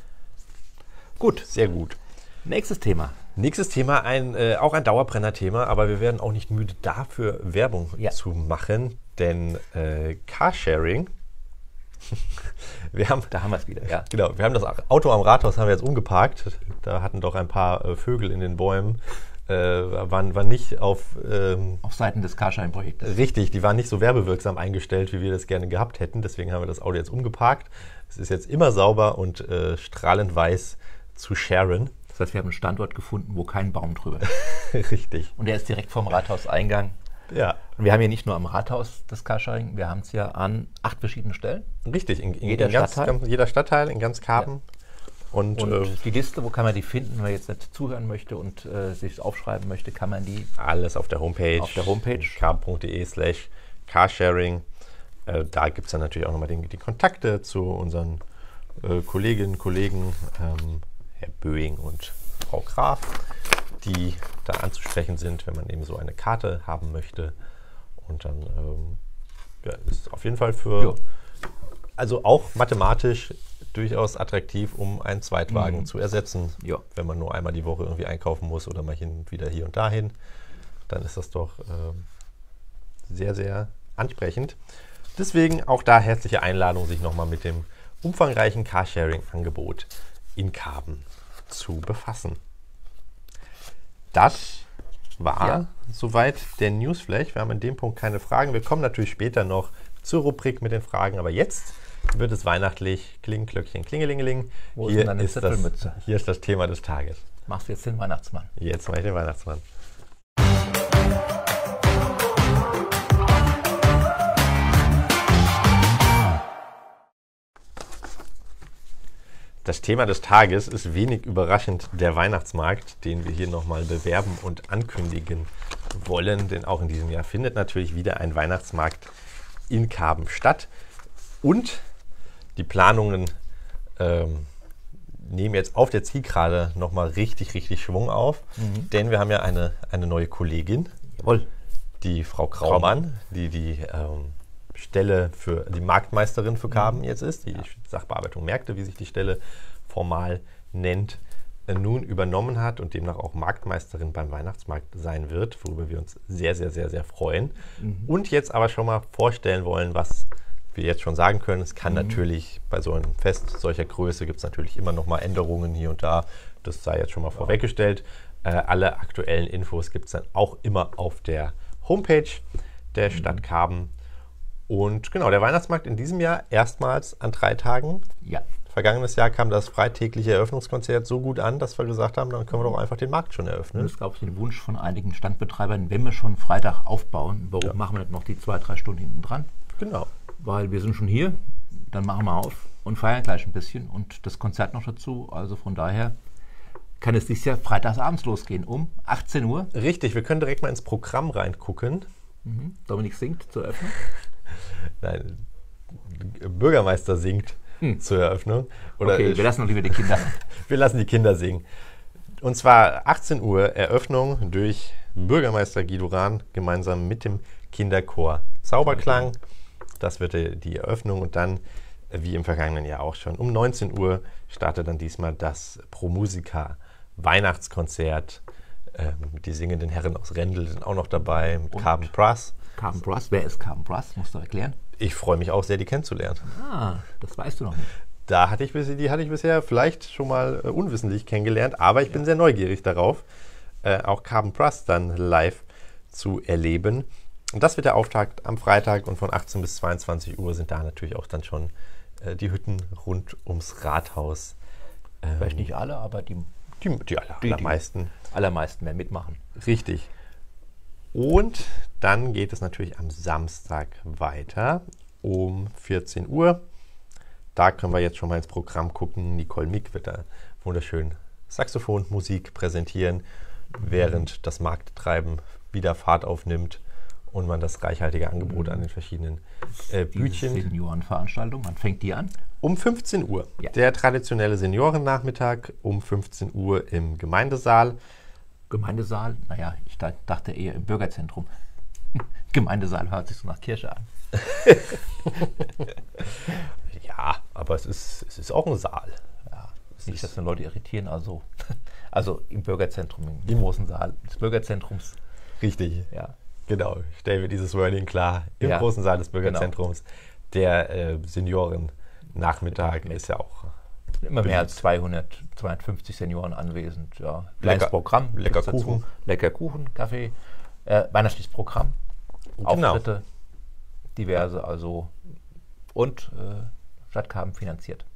Gut. Sehr gut. Nächstes Thema. Nächstes Thema, ein, äh, auch ein Dauerbrenner-Thema, aber wir werden auch nicht müde, dafür Werbung ja. zu machen, denn äh, Carsharing, wir haben, da haben wir es wieder, ja. Genau, wir haben das Auto am Rathaus haben wir jetzt umgeparkt, da hatten doch ein paar äh, Vögel in den Bäumen, äh, waren, waren nicht auf... Ähm, auf Seiten des Carsharing-Projektes. Richtig, die waren nicht so werbewirksam eingestellt, wie wir das gerne gehabt hätten, deswegen haben wir das Auto jetzt umgeparkt. Es ist jetzt immer sauber und äh, strahlend weiß zu sharen. Das heißt, wir haben einen Standort gefunden, wo kein Baum drüber ist. Richtig. Und der ist direkt vom Rathauseingang. Ja. Und wir haben hier nicht nur am Rathaus das Carsharing, wir haben es ja an acht verschiedenen Stellen. Richtig, in, in, jeder, in ganz, Stadtteil. Ganz, jeder Stadtteil, in ganz Karben. Ja. Und, und äh, die Liste, wo kann man die finden, wenn man jetzt nicht zuhören möchte und äh, sich aufschreiben möchte, kann man die... Alles auf der Homepage. Auf der Homepage. karben punkt de slash carsharing. Äh, da gibt es dann natürlich auch nochmal die, die Kontakte zu unseren äh, Kolleginnen, Kollegen, ähm, Herr Böing und Frau Graf, die da anzusprechen sind, wenn man eben so eine Karte haben möchte. Und dann ähm, ja, ist auf jeden Fall für, jo. also auch mathematisch durchaus attraktiv, um einen Zweitwagen mhm. zu ersetzen. Jo. Wenn man nur einmal die Woche irgendwie einkaufen muss oder mal hin, wieder hier und dahin, dann ist das doch ähm, sehr, sehr ansprechend. Deswegen auch da herzliche Einladung, sich nochmal mit dem umfangreichen Carsharing-Angebot in Karben zu befassen. Das war ja. soweit der Newsflash. Wir haben an dem Punkt keine Fragen. Wir kommen natürlich später noch zur Rubrik mit den Fragen, aber jetzt wird es weihnachtlich. Kling, Glöckchen, Klingelingeling. Wo hier, ist denn ist das, hier ist das Thema des Tages. Machst du jetzt den Weihnachtsmann? Jetzt mache ich den Weihnachtsmann. Das Thema des Tages ist wenig überraschend der Weihnachtsmarkt, den wir hier nochmal bewerben und ankündigen wollen. Denn auch in diesem Jahr findet natürlich wieder ein Weihnachtsmarkt in Karben statt. Und die Planungen ähm, nehmen jetzt auf der Zielgerade nochmal richtig, richtig Schwung auf. Mhm. Denn wir haben ja eine, eine neue Kollegin, Jawohl. die Frau Kraumann, die die ähm, Stelle für die Marktmeisterin für Karben jetzt ist, die ja. Sachbearbeitung Märkte, wie sich die Stelle formal nennt, nun übernommen hat und demnach auch Marktmeisterin beim Weihnachtsmarkt sein wird, worüber wir uns sehr, sehr, sehr, sehr freuen. Mhm. Und jetzt aber schon mal vorstellen wollen, was wir jetzt schon sagen können, es kann Mhm. natürlich bei so einem Fest solcher Größe gibt es natürlich immer noch mal Änderungen hier und da. Das sei jetzt schon mal vorweggestellt. Äh, alle aktuellen Infos gibt es dann auch immer auf der Homepage der Stadt Karben. Und genau, der Weihnachtsmarkt in diesem Jahr erstmals an drei Tagen. Ja. Vergangenes Jahr kam das freitägliche Eröffnungskonzert so gut an, dass wir gesagt haben, dann können wir doch einfach den Markt schon eröffnen. Es gab den Wunsch von einigen Standbetreibern, wenn wir schon Freitag aufbauen, warum Ja. machen wir nicht noch die zwei, drei Stunden hinten dran? Genau. Weil wir sind schon hier, dann machen wir auf und feiern gleich ein bisschen und das Konzert noch dazu. Also von daher kann es dieses Jahr freitagsabends losgehen um achtzehn Uhr. Richtig, wir können direkt mal ins Programm reingucken. Mhm. Dominik singt zur Eröffnung. Nein, Bürgermeister singt Hm. zur Eröffnung. Oder Okay, wir lassen noch lieber die Kinder. wir lassen die Kinder singen. Und zwar achtzehn Uhr Eröffnung durch Bürgermeister Guido Rahn gemeinsam mit dem Kinderchor Zauberklang. Das wird die die Eröffnung und dann, äh, wie im vergangenen Jahr auch schon, um neunzehn Uhr startet dann diesmal das Pro Musica Weihnachtskonzert. Ähm, die singenden Herren aus Rendel sind auch noch dabei, mit Und? Carbon Brass. Carbon Brass, wer ist Carbon Brass? Musst du erklären. Ich freue mich auch sehr, die kennenzulernen. Ah, das weißt du noch nicht. Da hatte ich, bis- die hatte ich bisher vielleicht schon mal äh, unwissentlich kennengelernt, aber ich bin sehr neugierig darauf, äh, auch Carbon Brass dann live zu erleben. Und das wird der Auftakt am Freitag und von achtzehn bis zweiundzwanzig Uhr sind da natürlich auch dann schon äh, die Hütten rund ums Rathaus. Ähm, Vielleicht nicht alle, aber die Die, die aller, Die- die- allermeisten. allermeisten werden mitmachen. Richtig. Und dann geht es natürlich am Samstag weiter um vierzehn Uhr. Da können wir jetzt schon mal ins Programm gucken. Nicole Mick wird da wunderschön Saxophonmusik präsentieren, während das Markttreiben wieder Fahrt aufnimmt und man das reichhaltige Angebot an den verschiedenen äh, Diese Bütchen. Seniorenveranstaltung, wann fängt die an? Um fünfzehn Uhr. Ja. Der traditionelle Seniorennachmittag um fünfzehn Uhr im Gemeindesaal. Gemeindesaal, naja, ich da- dachte eher im Bürgerzentrum. Gemeindesaal hört sich so nach Kirche an. Ja, aber es ist, es ist auch ein Saal. Ja, nicht, dass dann Leute irritieren, also, also im Bürgerzentrum, im großen Saal des Bürgerzentrums. Richtig. Ja. Genau, stellen wir dieses Wording klar. Im Ja, großen Saal des Bürgerzentrums. Der äh, Seniorennachmittag ist ja auch Immer mehr als zweihundert, zweihundertfünfzig Senioren anwesend. Ja. Kleines Lecker- Programm. lecker gibt's dazu. Kuchen. Lecker Kuchen, Kaffee, äh, weihnachtliches Programm, Genau. Auftritte, diverse, also und äh, Stadt Karben finanziert.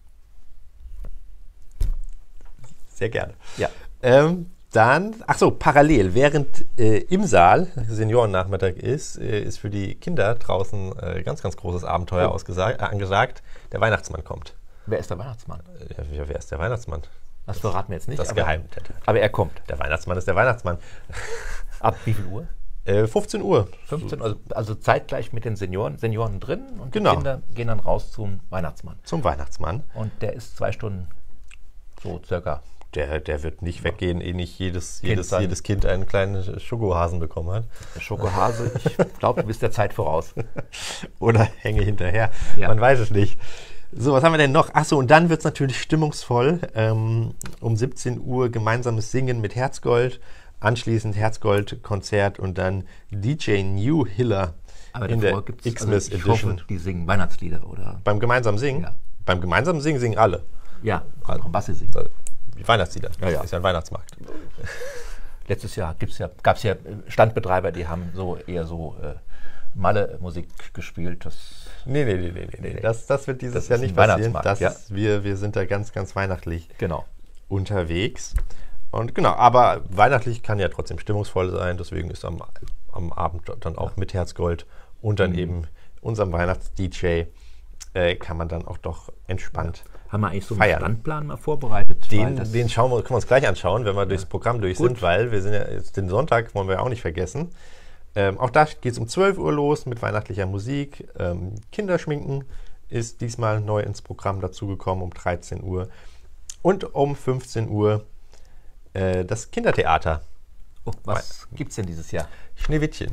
sehr gerne. Ja. Ähm, dann, ach so, parallel, während äh, im Saal Seniorennachmittag ist, äh, ist für die Kinder draußen äh, ganz, ganz großes Abenteuer Oh. ausgesagt, äh, angesagt. Der Weihnachtsmann kommt. Wer ist der Weihnachtsmann? Äh, ja, wer ist der Weihnachtsmann? Das verraten wir jetzt nicht. Das aber, Geheim. aber er kommt. Der Weihnachtsmann ist der Weihnachtsmann. Ab wie viel Uhr? Äh, fünfzehn Uhr. fünfzehn, also, also zeitgleich mit den Senioren, Senioren drin und Genau. die Kinder gehen dann raus zum Weihnachtsmann. Zum Weihnachtsmann. Und der ist zwei Stunden so circa. Der, der wird nicht weggehen, ehe nicht jedes, jedes, sein. jedes Kind einen kleinen Schokohasen bekommen hat. Der Schokohase, ich glaube, du bist der Zeit voraus. Oder hänge hinterher. Ja. Man weiß es nicht. So, was haben wir denn noch? Achso, und dann wird es natürlich stimmungsvoll. Ähm, um siebzehn Uhr gemeinsames Singen mit Herzgold. Anschließend Herzgold-Konzert und dann D J New Hiller Aber in der davor gibt es, Xmas also ich Edition. hoffe, die singen Weihnachtslieder, oder? Beim gemeinsamen Singen? Ja. Beim gemeinsamen Singen singen alle. Ja, Also- Bassi singen. Die Weihnachtslieder. Ja, ja. Das ist ja ein Weihnachtsmarkt. Letztes Jahr gibt's ja, gab es ja Standbetreiber, die haben so eher so äh, Malle-Musik gespielt. Das, Nee, nee, nee, nee, nee. nee. Das, das wird dieses Das Jahr ist nicht ein passieren. Weihnachtsmarkt, Das ja. ist, wir, wir sind da ganz, ganz weihnachtlich genau. unterwegs. Und genau, aber weihnachtlich kann ja trotzdem stimmungsvoll sein, deswegen ist am, am Abend dann auch mit Herzgold und dann Mhm. eben unserem Weihnachts-D J äh, kann man dann auch doch entspannt. Haben wir eigentlich so einen Feiern. Standplan mal vorbereitet? Weil Den, das- den schauen wir, können wir uns gleich anschauen, wenn wir durchs Programm durch Gut. sind, weil wir sind ja jetzt den Sonntag, wollen wir ja auch nicht vergessen. Ähm, auch da geht es um zwölf Uhr los mit weihnachtlicher Musik. Ähm, Kinderschminken ist diesmal neu ins Programm dazugekommen um dreizehn Uhr. Und um fünfzehn Uhr äh, das Kindertheater. oh, was gibt es denn dieses Jahr? Schneewittchen.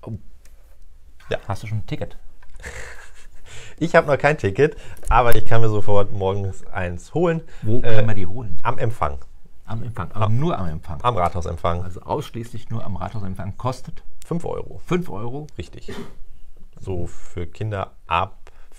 Hast du schon ein Ticket? Ich habe noch kein Ticket, aber ich kann mir sofort morgens eins holen. Wo Äh, kann man die holen? Am Empfang, Am Empfang, aber nur am Empfang. am Rathausempfang. Also ausschließlich nur am Rathausempfang. Kostet fünf Euro. fünf Euro. Richtig. So für Kinder ab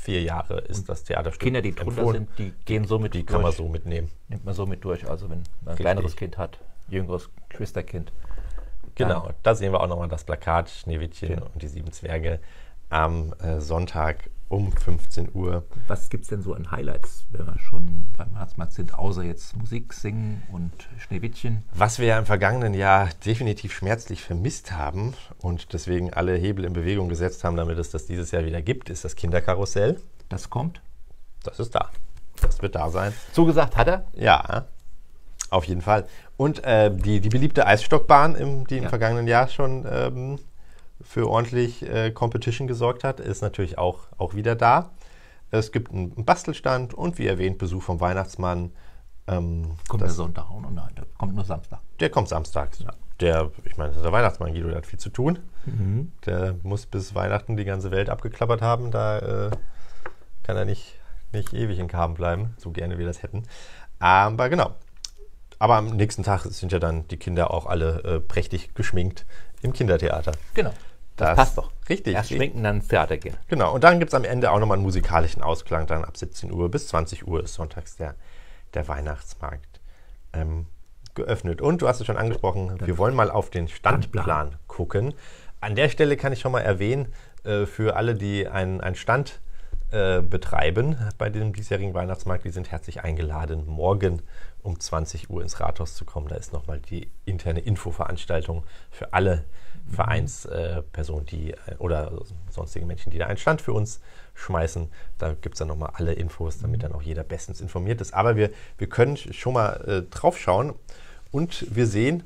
vier Jahre ist das Theaterstück Kinder, die drunter empfohlen. sind, die gehen so mit Die durch. kann man so mitnehmen. Nimmt man so mit durch. Also wenn man ein Richtig. kleineres Kind hat, jüngeres Geschwisterkind. Genau, Dann- da sehen wir auch nochmal das Plakat Schneewittchen Genau. und die sieben Zwerge am äh, Sonntag um fünfzehn Uhr. Was gibt es denn so an Highlights, wenn wir schon beim Weihnachtsmarkt sind, außer jetzt Musik, Singen und Schneewittchen? Was wir ja im vergangenen Jahr definitiv schmerzlich vermisst haben und deswegen alle Hebel in Bewegung gesetzt haben, damit es das dieses Jahr wieder gibt, ist das Kinderkarussell. Das kommt. Das ist da. Das wird da sein. Zugesagt hat er. Ja, auf jeden Fall. Und äh, die, die beliebte Eisstockbahn, im, die im Ja. vergangenen Jahr schon ähm, für ordentlich äh, Competition gesorgt hat, ist natürlich auch, auch wieder da. Es gibt einen, einen Bastelstand und wie erwähnt, Besuch vom Weihnachtsmann. Ähm, Kommt der das, Sonntag auch noch? Nein, der kommt nur Samstag. der kommt samstags. Der, ich meine, das ist der Weihnachtsmann, Guido, der hat viel zu tun. Der muss bis Weihnachten die ganze Welt abgeklappert haben. Da äh, kann er nicht, nicht ewig in Karben bleiben, so gerne wir das hätten. Aber genau. Aber am nächsten Tag sind ja dann die Kinder auch alle äh, prächtig geschminkt im Kindertheater. Genau. Das, Das passt doch. richtig, Erst richtig. schminken, dann ins Theater gehen. Genau. Und dann gibt es am Ende auch nochmal einen musikalischen Ausklang. Dann ab siebzehn Uhr bis zwanzig Uhr ist sonntags der, der Weihnachtsmarkt ähm, geöffnet. Und du hast es schon angesprochen, wir wollen mal auf den Standplan Standplan. gucken. An der Stelle kann ich schon mal erwähnen, äh, für alle, die einen, einen Stand äh, betreiben bei dem diesjährigen Weihnachtsmarkt, die sind herzlich eingeladen, morgen um zwanzig Uhr ins Rathaus zu kommen. Da ist nochmal die interne Infoveranstaltung für alle Vereinspersonen, äh, die äh, oder sonstige Menschen, die da einen Stand für uns schmeißen. Da gibt es dann nochmal alle Infos, damit dann auch jeder bestens informiert ist. Aber wir, wir können schon mal äh, drauf schauen und wir sehen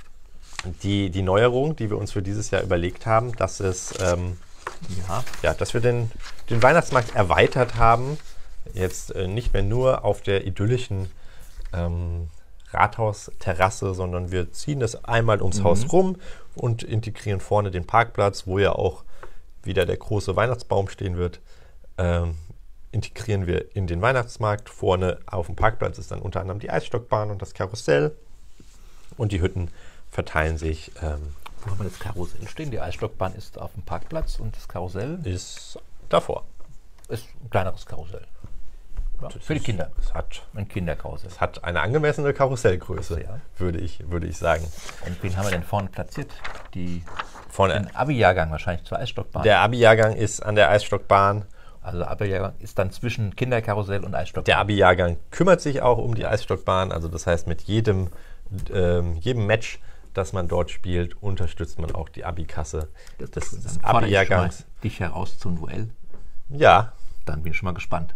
die, die Neuerung, die wir uns für dieses Jahr überlegt haben, dass es ähm, Ja. ja, dass wir den, den Weihnachtsmarkt erweitert haben. Jetzt äh, nicht mehr nur auf der idyllischen ähm, Rathausterrasse, sondern wir ziehen es einmal ums Haus rum und integrieren vorne den Parkplatz, wo ja auch wieder der große Weihnachtsbaum stehen wird. Ähm, integrieren wir in den Weihnachtsmarkt. Vorne auf dem Parkplatz ist dann unter anderem die Eisstockbahn und das Karussell. Und die Hütten verteilen sich, ähm, Wo haben wir das Karussell stehen? Die Eisstockbahn ist auf dem Parkplatz und das Karussell ist davor. ist ein kleineres Karussell. Ja, für die Kinder. Es hat Ein Kinderkarussell. Es hat eine angemessene Karussellgröße, Ja. würde, ich, würde ich sagen. Und wen haben wir denn vorne platziert? Die, Vorne, den Abi-Jahrgang wahrscheinlich zur Eisstockbahn. der Abi-Jahrgang ist an der Eisstockbahn. also Abi-Jahrgang ist dann zwischen Kinderkarussell und Eisstockbahn. Der Abi-Jahrgang kümmert sich auch um die Eisstockbahn. Also das heißt, mit jedem, ähm, jedem Match, das man dort spielt, unterstützt man auch die Abi-Kasse des, des Dann fordere ich schon mal Abi-Jahrgangs. dich heraus zum Duell. Ja, Dann bin ich schon mal gespannt.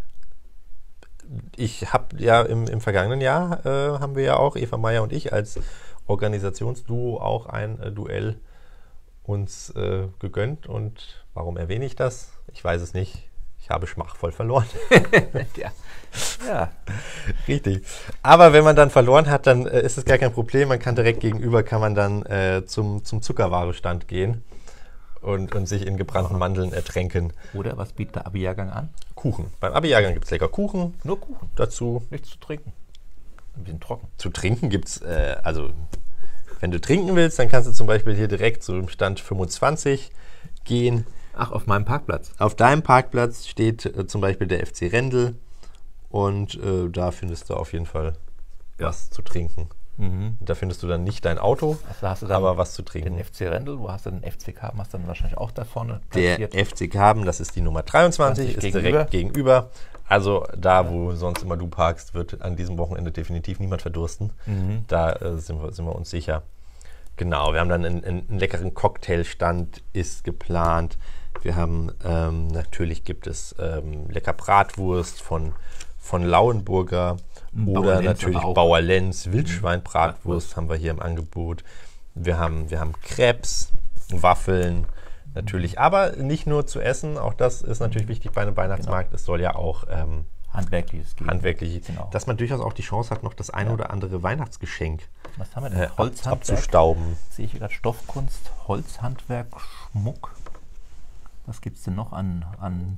ich habe ja im, im vergangenen Jahr, äh, haben wir ja auch, Eva Meyer und ich, als Organisationsduo auch ein äh, Duell uns äh, gegönnt. Und warum erwähne ich das? Ich weiß es nicht. Ich habe schmachvoll verloren. ja. ja. Richtig. Aber wenn man dann verloren hat, dann äh, ist es gar kein Problem. Man kann direkt gegenüber, kann man dann äh, zum, zum Zuckerware-Stand gehen und, und sich in gebrannten Mandeln ertränken. Oder was bietet der Abi-Jahrgang an? Kuchen. Beim Abi-Jahrgang gibt es lecker Kuchen. Nur Kuchen. Dazu Nichts zu trinken. Ein bisschen trocken. zu trinken gibt es, äh, also wenn du trinken willst, dann kannst du zum Beispiel hier direkt zu dem Stand fünfundzwanzig gehen. Ach, auf meinem Parkplatz. Auf deinem Parkplatz steht äh, zum Beispiel der F C Rendel und äh, da findest du auf jeden Fall was zu trinken. Da findest du dann nicht dein Auto, Also hast du dann aber was zu den trinken. F C Rendel, wo hast du den F C K, hast du dann wahrscheinlich auch da vorne Der platziert. F C Karben, das ist die Nummer dreiundzwanzig, ist gegenüber. direkt gegenüber. Also da, wo sonst immer du parkst, wird an diesem Wochenende definitiv niemand verdursten. Da äh, sind, wir, sind wir uns sicher. Genau, wir haben dann einen, einen leckeren Cocktailstand, ist geplant. Wir haben, ähm, natürlich gibt es ähm, lecker Bratwurst von, von Lauenburger Bauer oder Lenz natürlich aber auch. Bauer Lenz, Wildschweinbratwurst haben wir hier im Angebot. Wir haben, wir haben Crepes, Waffeln natürlich, aber nicht nur zu essen, auch das ist natürlich wichtig bei einem Weihnachtsmarkt. Es soll ja auch ähm, Handwerkliches geben. handwerklich, Genau. dass man durchaus auch die Chance hat, noch das ein oder andere Weihnachtsgeschenk Was haben wir denn? äh, ab- Holzhandwerk. abzustauben. Sehe ich hier gerade Stoffkunst, Holzhandwerk, Schmuck. Was gibt es denn noch an, an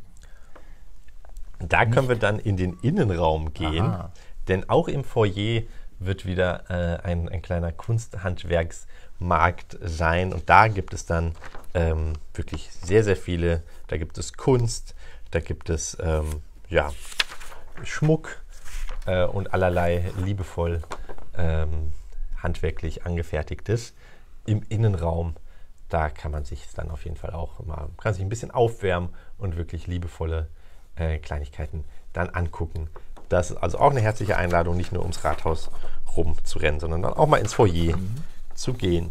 Da können wir dann in den Innenraum gehen, Aha. denn auch im Foyer wird wieder äh, ein, ein kleiner Kunsthandwerksmarkt sein und da gibt es dann ähm, wirklich sehr, sehr viele, da gibt es Kunst, Da gibt es ähm, ja, Schmuck äh, und allerlei liebevoll ähm, handwerklich angefertigtes im Innenraum. Da kann man sich dann auf jeden Fall auch mal, kann sich ein bisschen aufwärmen und wirklich liebevolle äh, Kleinigkeiten dann angucken. Das ist also auch eine herzliche Einladung, nicht nur ums Rathaus rumzurennen, sondern dann auch mal ins Foyer mhm. zu gehen.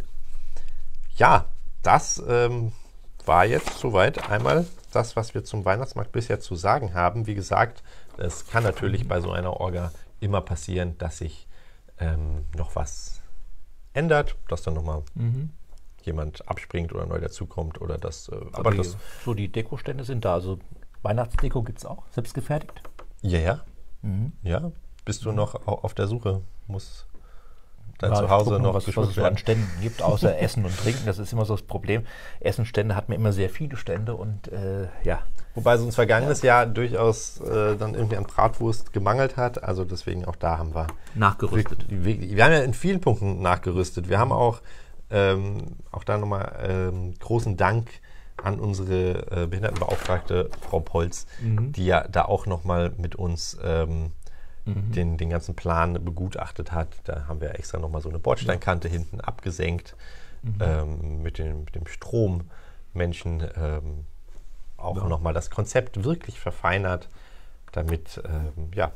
Ja, das ähm, war jetzt soweit einmal das, was wir zum Weihnachtsmarkt bisher zu sagen haben. Wie gesagt, es kann natürlich bei so einer Orga immer passieren, dass sich ähm, noch was ändert, dass dann nochmal mhm. jemand abspringt oder neu dazukommt. Oder das, äh, aber die, das, so die Dekostände sind da. Also Weihnachtsdeko gibt es auch, selbst gefertigt? Ja, ja. Mhm. Ja. Bist du mhm. noch auf der Suche? Muss dein ja, Zuhause noch was, geschmückt was es so an Ständen gibt, außer Essen und Trinken. Das ist immer so das Problem. Essenstände hat man immer sehr viele Stände und äh, ja. Wobei es uns vergangenes ja. Jahr durchaus äh, dann irgendwie an Bratwurst gemangelt hat. Also deswegen auch da haben wir nachgerüstet. Wir, wir haben ja in vielen Punkten nachgerüstet. Wir haben auch, ähm, auch da nochmal ähm, großen Dank an unsere äh, Behindertenbeauftragte Frau Polz, mhm. die ja da auch nochmal mit uns ähm, mhm. den, den ganzen Plan begutachtet hat. Da haben wir extra nochmal so eine Bordsteinkante ja. hinten abgesenkt mhm. ähm, mit, den, mit dem Strommenschen. Ähm, auch ja. nochmal das Konzept wirklich verfeinert, damit ähm, ja,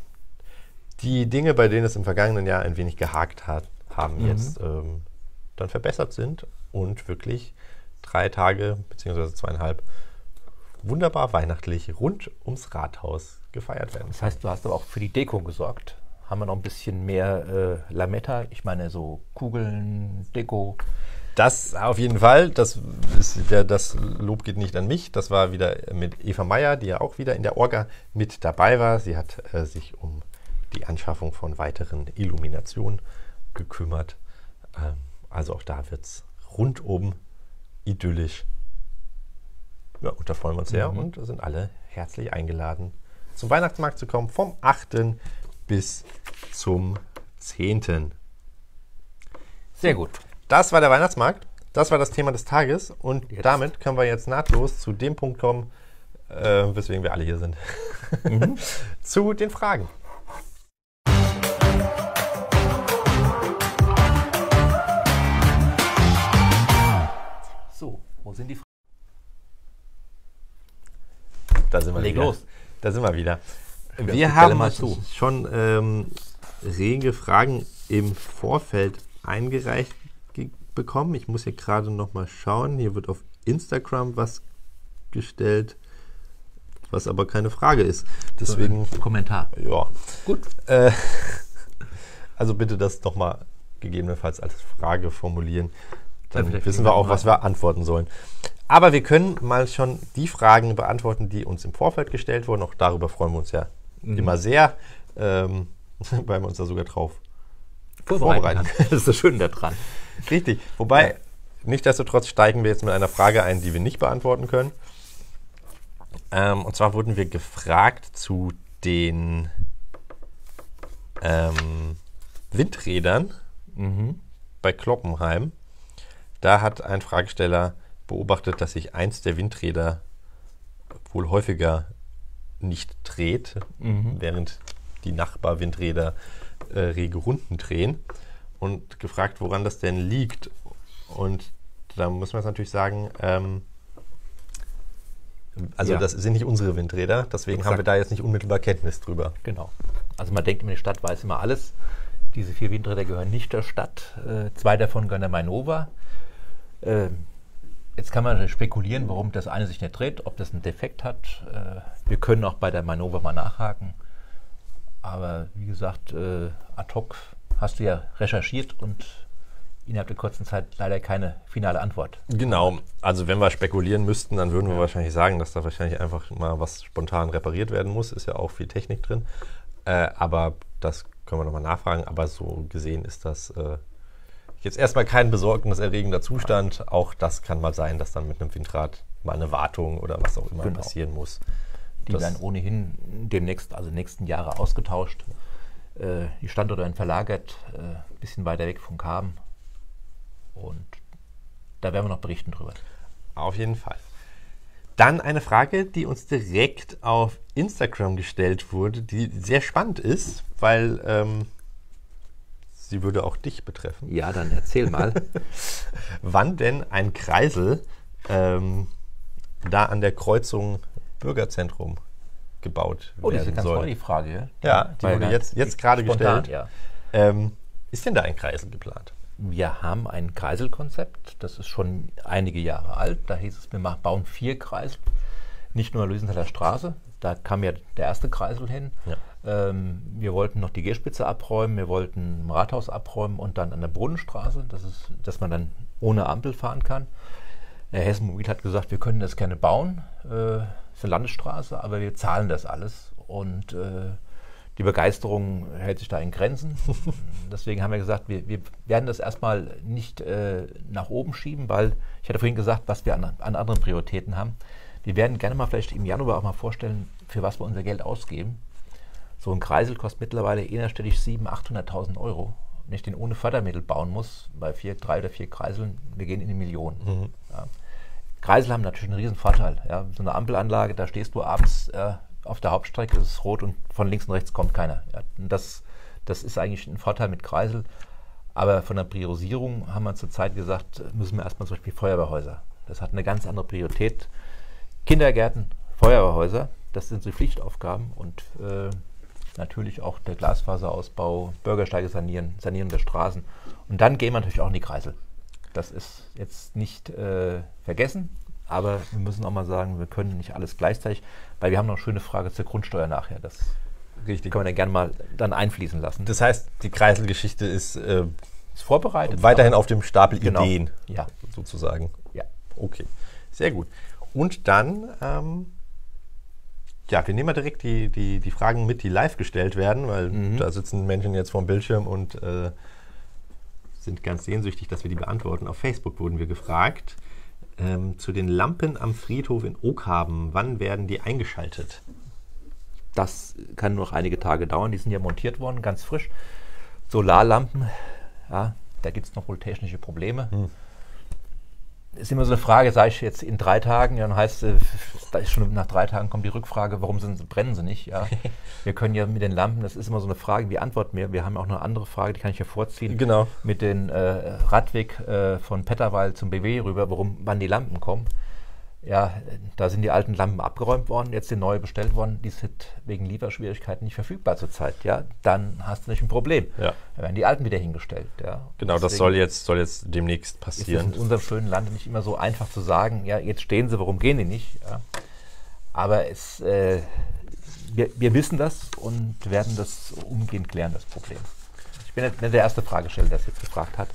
die Dinge, bei denen es im vergangenen Jahr ein wenig gehakt hat, haben mhm. jetzt ähm, dann verbessert sind und wirklich drei Tage bzw. zweieinhalb wunderbar weihnachtlich rund ums Rathaus gefeiert werden. Das heißt, du hast aber auch für die Deko gesorgt. Haben wir noch ein bisschen mehr äh, Lametta, ich meine so Kugeln, Deko? Das auf jeden Fall. Das, ist der, das Lob geht nicht an mich. Das war wieder mit Eva Meyer, die ja auch wieder in der Orga mit dabei war. Sie hat äh, sich um die Anschaffung von weiteren Illuminationen gekümmert. Ähm, also auch da wird es rundum idyllisch. Ja, und da freuen wir uns sehr mhm. und sind alle herzlich eingeladen, zum Weihnachtsmarkt zu kommen, vom achten bis zum zehnten Sehr gut. Das war der Weihnachtsmarkt. Das war das Thema des Tages. Und jetzt. Damit können wir jetzt nahtlos zu dem Punkt kommen, äh, weswegen wir alle hier sind. Mhm. Zu den Fragen. So, wo sind die Fragen? Da sind wir Leg wieder. los. Da sind wir wieder. Wir, wir haben mal zu. schon ähm, rege Fragen im Vorfeld eingereicht bekommen. Ich muss hier gerade noch mal schauen. Hier wird auf Instagram was gestellt, was aber keine Frage ist. Deswegen so Kommentar. Ja. Gut. Äh, also bitte das doch mal gegebenenfalls als Frage formulieren. Dann ja, wissen wir auch, was wir antworten sollen. Aber wir können mal schon die Fragen beantworten, die uns im Vorfeld gestellt wurden. Auch darüber freuen wir uns ja mhm. immer sehr, ähm, weil wir uns da sogar drauf vorbereiten. vorbereiten. Das ist das Schöne daran. Richtig. Wobei, ja. nichtsdestotrotz steigen wir jetzt mit einer Frage ein, die wir nicht beantworten können. Ähm, und zwar wurden wir gefragt zu den ähm, Windrädern mhm. bei Kloppenheim. Da hat ein Fragesteller beobachtet, dass sich eins der Windräder wohl häufiger nicht dreht, mhm. während die Nachbarwindräder äh, rege Runden drehen. Und gefragt, woran das denn liegt. Und da muss man jetzt natürlich sagen, ähm, also ja. das sind nicht unsere Windräder, deswegen Exakt. haben wir da jetzt nicht unmittelbar Kenntnis drüber. Genau. Also man denkt immer, die Stadt weiß immer alles. Diese vier Windräder gehören nicht der Stadt. Äh, zwei davon gehören der Mainova. Äh, jetzt kann man spekulieren, warum das eine sich nicht dreht, ob das einen Defekt hat. Äh, wir können auch bei der Mainova mal nachhaken. Aber wie gesagt, äh, ad hoc hast du ja recherchiert und innerhalb der kurzen Zeit leider keine finale Antwort. Genau, also wenn wir spekulieren müssten, dann würden wir ja. wahrscheinlich sagen, dass da wahrscheinlich einfach mal was spontan repariert werden muss. Ist ja auch viel Technik drin. Äh, aber das können wir nochmal nachfragen. Aber so gesehen ist das äh, jetzt erstmal kein besorgniserregender Zustand. Auch das kann mal sein, dass dann mit einem Windrad mal eine Wartung oder was auch immer genau. passieren muss. Die das werden ohnehin demnächst, also nächsten Jahre ausgetauscht. Die Standorte werden verlagert, ein äh, bisschen weiter weg von Kaben. Und da werden wir noch berichten drüber. Auf jeden Fall. Dann eine Frage, die uns direkt auf Instagram gestellt wurde, die sehr spannend ist, weil ähm, sie würde auch dich betreffen. Ja, dann erzähl mal. Wann denn ein Kreisel ähm, da an der Kreuzung Bürgerzentrum gebaut Oh, das ist werden ganz soll? toll, die Frage. Ja, Ja, die wurde jetzt, jetzt gerade spontan, gestellt. ja. Ähm, ist denn da ein Kreisel geplant? Wir haben ein Kreiselkonzept, das ist schon einige Jahre alt. Da hieß es, wir machen, bauen vier Kreisel, nicht nur an der Luisenthaler Straße, da kam ja der erste Kreisel hin. Ja. Ähm, wir wollten noch die Gehspitze abräumen, wir wollten im Rathaus abräumen und dann an der Brunnenstraße, das ist, dass man dann ohne Ampel fahren kann. Der Hessen Mobil hat gesagt, wir können das gerne bauen, äh, ist eine Landesstraße, aber wir zahlen das alles und äh, die Begeisterung hält sich da in Grenzen. Deswegen haben wir gesagt, wir, wir werden das erstmal nicht äh, nach oben schieben, weil ich hatte vorhin gesagt, was wir an, an anderen Prioritäten haben. Wir werden gerne mal vielleicht im Januar auch mal vorstellen, für was wir unser Geld ausgeben. So ein Kreisel kostet mittlerweile innerstädtisch siebenhunderttausend, achthunderttausend Euro. Wenn ich den ohne Fördermittel bauen muss, bei vier, drei oder vier Kreiseln, wir gehen in die Millionen. Mhm. Ja. Kreisel haben natürlich einen riesen Vorteil. Ja. So eine Ampelanlage, da stehst du abends äh, auf der Hauptstrecke, es ist rot und von links und rechts kommt keiner. Ja. Und das, das ist eigentlich ein Vorteil mit Kreisel. Aber von der Priorisierung haben wir zurzeit gesagt, müssen wir erstmal zum Beispiel Feuerwehrhäuser. Das hat eine ganz andere Priorität. Kindergärten, Feuerwehrhäuser, das sind so Pflichtaufgaben und äh, natürlich auch der Glasfaserausbau, Bürgersteige sanieren, Sanieren der Straßen. Und dann gehen wir natürlich auch in die Kreisel. Das ist jetzt nicht äh, vergessen, aber wir müssen auch mal sagen, wir können nicht alles gleichzeitig, weil wir haben noch eine schöne Frage zur Grundsteuer nachher. Das Richtig. können wir dann gerne mal dann einfließen lassen. Das heißt, die Kreiselgeschichte ist, äh, ist vorbereitet. weiterhin auf dem Stapel Genau. Ideen, Ja. sozusagen. Ja. Okay, sehr gut. Und dann, ähm, ja, wir nehmen mal direkt die, die, die Fragen mit, die live gestellt werden, weil Mhm. da sitzen Menschen jetzt vorm Bildschirm und äh, sind ganz sehnsüchtig, dass wir die beantworten. Auf Facebook wurden wir gefragt, ähm, zu den Lampen am Friedhof in Oakhaben, wann werden die eingeschaltet? Das kann noch einige Tage dauern. Die sind ja montiert worden, ganz frisch. Solarlampen, ja, da gibt es noch wohl technische Probleme. Hm. Ist immer so eine Frage, sage ich jetzt in drei Tagen, ja, dann heißt es, da ist schon nach drei Tagen kommt die Rückfrage, warum sind, brennen sie nicht? Ja. Wir können ja mit den Lampen, das ist immer so eine Frage, wie antworten wir? Wir haben auch noch eine andere Frage, die kann ich hervorziehen. Genau. Mit dem äh, Radweg äh, von Petterweil zum B W rüber, warum, wann die Lampen kommen. Ja, da sind die alten Lampen abgeräumt worden, jetzt sind neue bestellt worden, die sind wegen Lieferschwierigkeiten nicht verfügbar zurzeit. Ja, dann hast du nicht ein Problem. Ja. Da werden die alten wieder hingestellt. Ja. Genau, das Deswegen soll jetzt, soll jetzt demnächst ist es passieren. in unserem schönen Land nicht immer so einfach zu sagen, ja, jetzt stehen sie, warum gehen die nicht? Ja. Aber es, äh, wir, wir wissen das und werden das umgehend klären, das Problem. Ich bin nicht der erste Fragesteller, der es jetzt gefragt hat.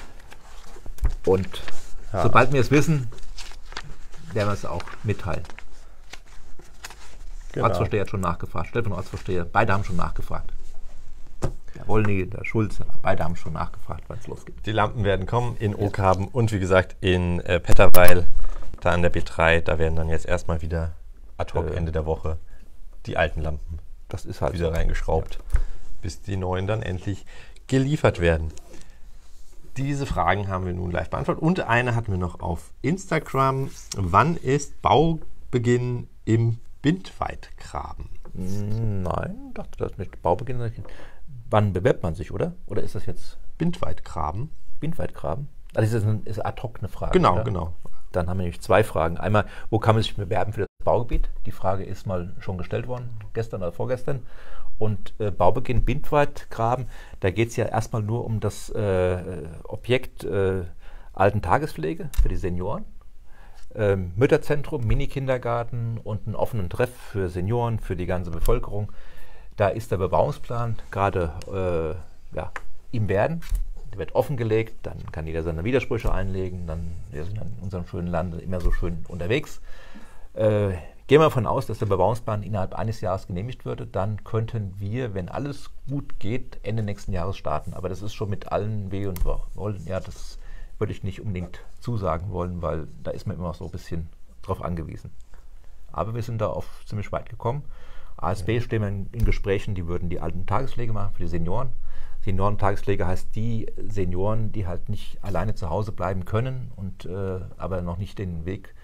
Und Ja. sobald wir es wissen, werden wir es auch mitteilen. Genau. Ortsvorsteher hat schon nachgefragt, Stefan Ortsvorsteher, beide haben schon nachgefragt. Der Wollny, der Schulze, beide haben schon nachgefragt, wann es losgeht. Die Lampen werden kommen in Oakhaben und wie gesagt in äh, Petterweil, da an der B drei, da werden dann jetzt erstmal wieder ad hoc Äh, Ende der Woche die alten Lampen Das ist halt wieder so. reingeschraubt, bis die neuen dann endlich geliefert werden. Diese Fragen haben wir nun live beantwortet und eine hatten wir noch auf Instagram. Wann ist Baubeginn im Bindweitgraben? Nein, dachte das nicht. Baubeginn. Wann bewerbt man sich, oder? Oder ist das jetzt Bindweitgraben? Bindweitgraben? Also ist das eine, ist ad hoc eine Frage? Genau, oder? genau. Dann haben wir nämlich zwei Fragen. Einmal, wo kann man sich bewerben für das Baugebiet? Die Frage ist mal schon gestellt worden, gestern oder vorgestern. Und äh, Baubeginn Bindweitgraben, da geht es ja erstmal nur um das äh, Objekt äh, Altentagespflege für die Senioren, ähm, Mütterzentrum, Mini-Kindergarten und einen offenen Treff für Senioren, für die ganze Bevölkerung. Da ist der Bebauungsplan gerade äh, ja, im Werden. Der wird offengelegt, dann kann jeder seine Widersprüche einlegen, dann wir sind in unserem schönen Land immer so schön unterwegs. Äh, gehen wir davon aus, dass der Bebauungsplan innerhalb eines Jahres genehmigt würde, dann könnten wir, wenn alles gut geht, Ende nächsten Jahres starten. Aber das ist schon mit allen Weh und Wollen, ja, das würde ich nicht unbedingt zusagen wollen, weil da ist man immer so ein bisschen drauf angewiesen. Aber wir sind da auf ziemlich weit gekommen. A S B ja. stehen wir in, in Gesprächen, die würden die alten Tagespflege machen für die Senioren. Seniorentagespflege heißt die Senioren, die halt nicht alleine zu Hause bleiben können und äh, aber noch nicht den Weg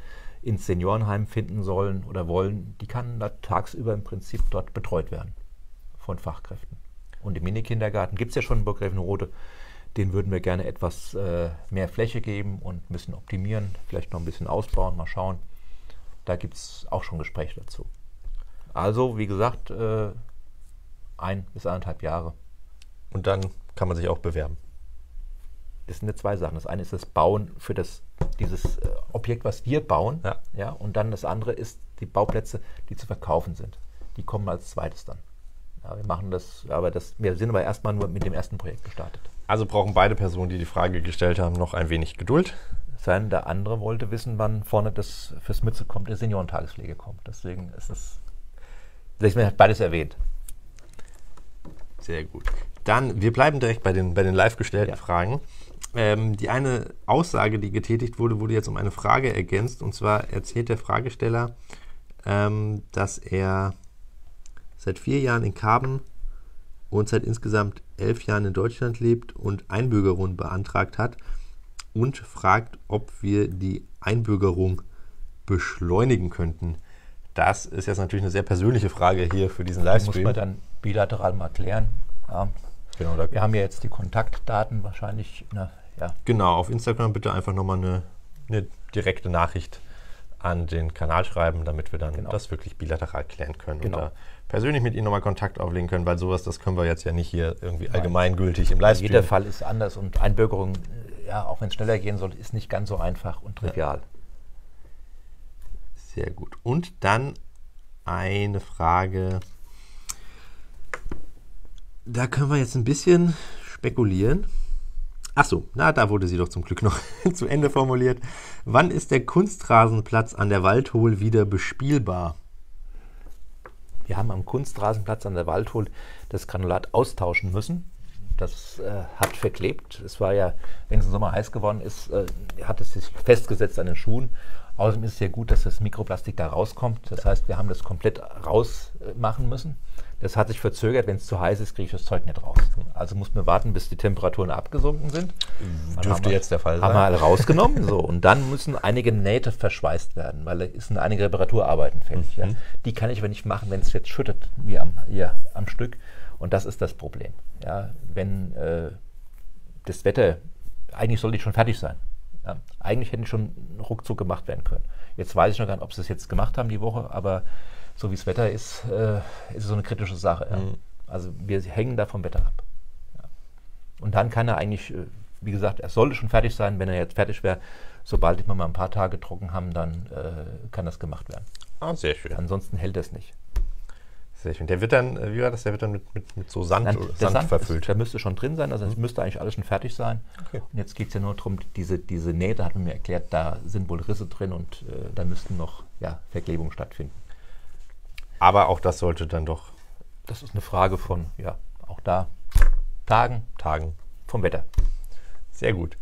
ins Seniorenheim finden sollen oder wollen, die kann da tagsüber im Prinzip dort betreut werden von Fachkräften. Und im Minikindergarten gibt es ja schon in Burg Grevenrode, den würden wir gerne etwas äh, mehr Fläche geben und ein bisschen optimieren, vielleicht noch ein bisschen ausbauen, mal schauen. Da gibt es auch schon Gespräche dazu. Also, wie gesagt, äh, ein bis anderthalb Jahre. Und dann kann man sich auch bewerben. Das sind ja zwei Sachen. Das eine ist das Bauen für das, dieses äh, Objekt, was wir bauen. Ja. Ja, und dann das andere ist die Bauplätze, die zu verkaufen sind. Die kommen als zweites dann. Ja, wir machen das, aber das, wir sind aber erstmal nur mit dem ersten Projekt gestartet. Also brauchen beide Personen, die die Frage gestellt haben, noch ein wenig Geduld. Sein, der andere wollte wissen, wann vorne das fürs Mütze kommt, der Seniorentagespflege kommt. Deswegen ist es, deswegen hat beides erwähnt. Sehr gut. Dann, wir bleiben direkt bei den, bei den live gestellten Ja. Fragen. Ähm, die eine Aussage, die getätigt wurde, wurde jetzt um eine Frage ergänzt. Und zwar erzählt der Fragesteller, ähm, dass er seit vier Jahren in Karben und seit insgesamt elf Jahren in Deutschland lebt und Einbürgerung beantragt hat und fragt, ob wir die Einbürgerung beschleunigen könnten. Das ist jetzt natürlich eine sehr persönliche Frage hier für diesen Das muss Livestream. man dann bilateral mal klären. Ja. Genau, da Wir haben ja jetzt die Kontaktdaten wahrscheinlich. Na, ja. Genau, auf Instagram bitte einfach nochmal eine, eine direkte Nachricht an den Kanal schreiben, damit wir dann Genau. das wirklich bilateral klären können Genau. und da persönlich mit Ihnen nochmal Kontakt auflegen können, weil sowas, das können wir jetzt ja nicht hier irgendwie allgemeingültig im Livestream. Jeder Fall ist anders und Einbürgerung, äh, ja, auch wenn es schneller gehen soll, ist nicht ganz so einfach und trivial. Sehr gut. Und dann eine Frage, da können wir jetzt ein bisschen spekulieren. Ach so, na, da wurde sie doch zum Glück noch zu Ende formuliert. Wann ist der Kunstrasenplatz an der Waldhohl wieder bespielbar? Wir haben am Kunstrasenplatz an der Waldhohl das Granulat austauschen müssen. Das äh, hat verklebt. Es war ja, wenn es im Sommer heiß geworden ist, äh, hat es sich festgesetzt an den Schuhen. Außerdem ist es sehr gut, dass das Mikroplastik da rauskommt. Das heißt, wir haben das komplett rausmachen müssen. Das hat sich verzögert. Wenn es zu heiß ist, kriege ich das Zeug nicht raus. Also muss man warten, bis die Temperaturen abgesunken sind. Dann Dürfte haben wir- jetzt der Fall Haben sein. wir alle rausgenommen. So. Und dann müssen einige Nähte verschweißt werden, weil da sind einige Reparaturarbeiten fällig. Ja. Die kann ich aber nicht machen, wenn es jetzt schüttet, wie am, hier am Stück. Und das ist das Problem. Ja. Wenn äh, das Wetter, eigentlich sollte ich schon fertig sein. Ja. Eigentlich hätten schon ruckzuck gemacht werden können. Jetzt weiß ich noch gar nicht, ob sie es jetzt gemacht haben die Woche, aber so wie das Wetter ist, äh, ist es so eine kritische Sache. Ja. Mhm. Also wir hängen da vom Wetter ab. Ja. Und dann kann er eigentlich, äh, wie gesagt, er sollte schon fertig sein. Wenn er jetzt fertig wäre, sobald wir mal ein paar Tage trocken haben, dann äh, kann das gemacht werden. Ah, sehr schön. Ansonsten hält es nicht. Sehr schön. Der wird dann, äh, wie war das, der wird dann mit, mit, mit so Sand, Nein, oder der Sand, Sand verfüllt. Ist, der müsste schon drin sein, also es müsste eigentlich alles schon fertig sein. Okay. Und jetzt geht es ja nur darum, diese, diese Nähte, hat man mir erklärt, da sind wohl Risse drin und äh, da müssten noch ja, Verklebungen stattfinden. Aber auch das sollte dann doch Das ist eine Frage von, ja, auch da Tagen tagen. vom Wetter. Sehr gut.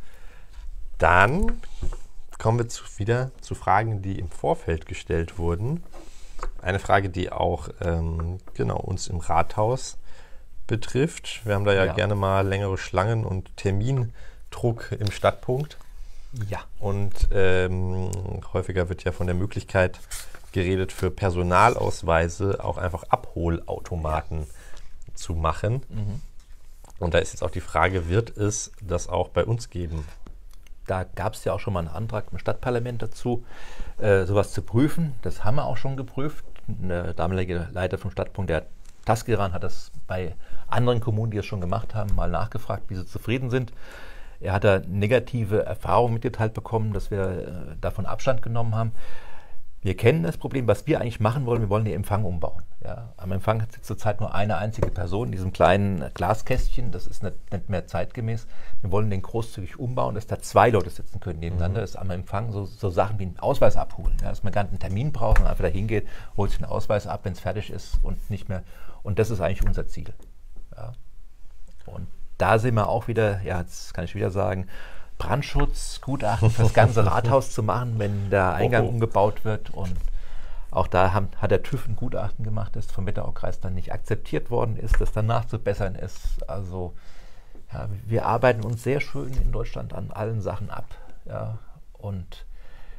Dann kommen wir zu, wieder zu Fragen, die im Vorfeld gestellt wurden. Eine Frage, die auch ähm, genau uns im Rathaus betrifft. Wir haben da ja, Ja. gerne mal längere Schlangen und Termindruck im Stadtpunkt. Ja. Und ähm, häufiger wird ja von der Möglichkeit geredet, für Personalausweise auch einfach Abholautomaten zu machen. Mhm. Und da ist jetzt auch die Frage, wird es das auch bei uns geben? Da gab es ja auch schon mal einen Antrag im Stadtparlament dazu, äh, sowas zu prüfen. Das haben wir auch schon geprüft. Der damalige Leiter vom Stadtpunkt, der Taskiran, hat das bei anderen Kommunen, die es schon gemacht haben, mal nachgefragt, wie sie zufrieden sind. Er hat da negative Erfahrungen mitgeteilt bekommen, dass wir äh, davon Abstand genommen haben. Wir kennen das Problem, was wir eigentlich machen wollen, wir wollen den Empfang umbauen. Ja, am Empfang hat zurzeit nur eine einzige Person in diesem kleinen Glaskästchen, das ist nicht, nicht mehr zeitgemäß. Wir wollen den großzügig umbauen, dass da zwei Leute sitzen können nebeneinander, mhm. dass am Empfang so, so Sachen wie einen Ausweis abholen, ja, dass man gar nicht einen Termin braucht und einfach da hingeht, holt sich einen Ausweis ab, wenn es fertig ist und nicht mehr. Und das ist eigentlich unser Ziel. Ja. Und da sind wir auch wieder, ja, jetzt kann ich wieder sagen, Brandschutzgutachten für das ganze Rathaus zu machen, wenn der Eingang Oh, oh. umgebaut wird. Und auch da haben, hat der TÜV ein Gutachten gemacht, das vom Wetteraukreis dann nicht akzeptiert worden ist, das dann nachzubessern ist. Also ja, wir arbeiten uns sehr schön in Deutschland an allen Sachen ab. Ja, und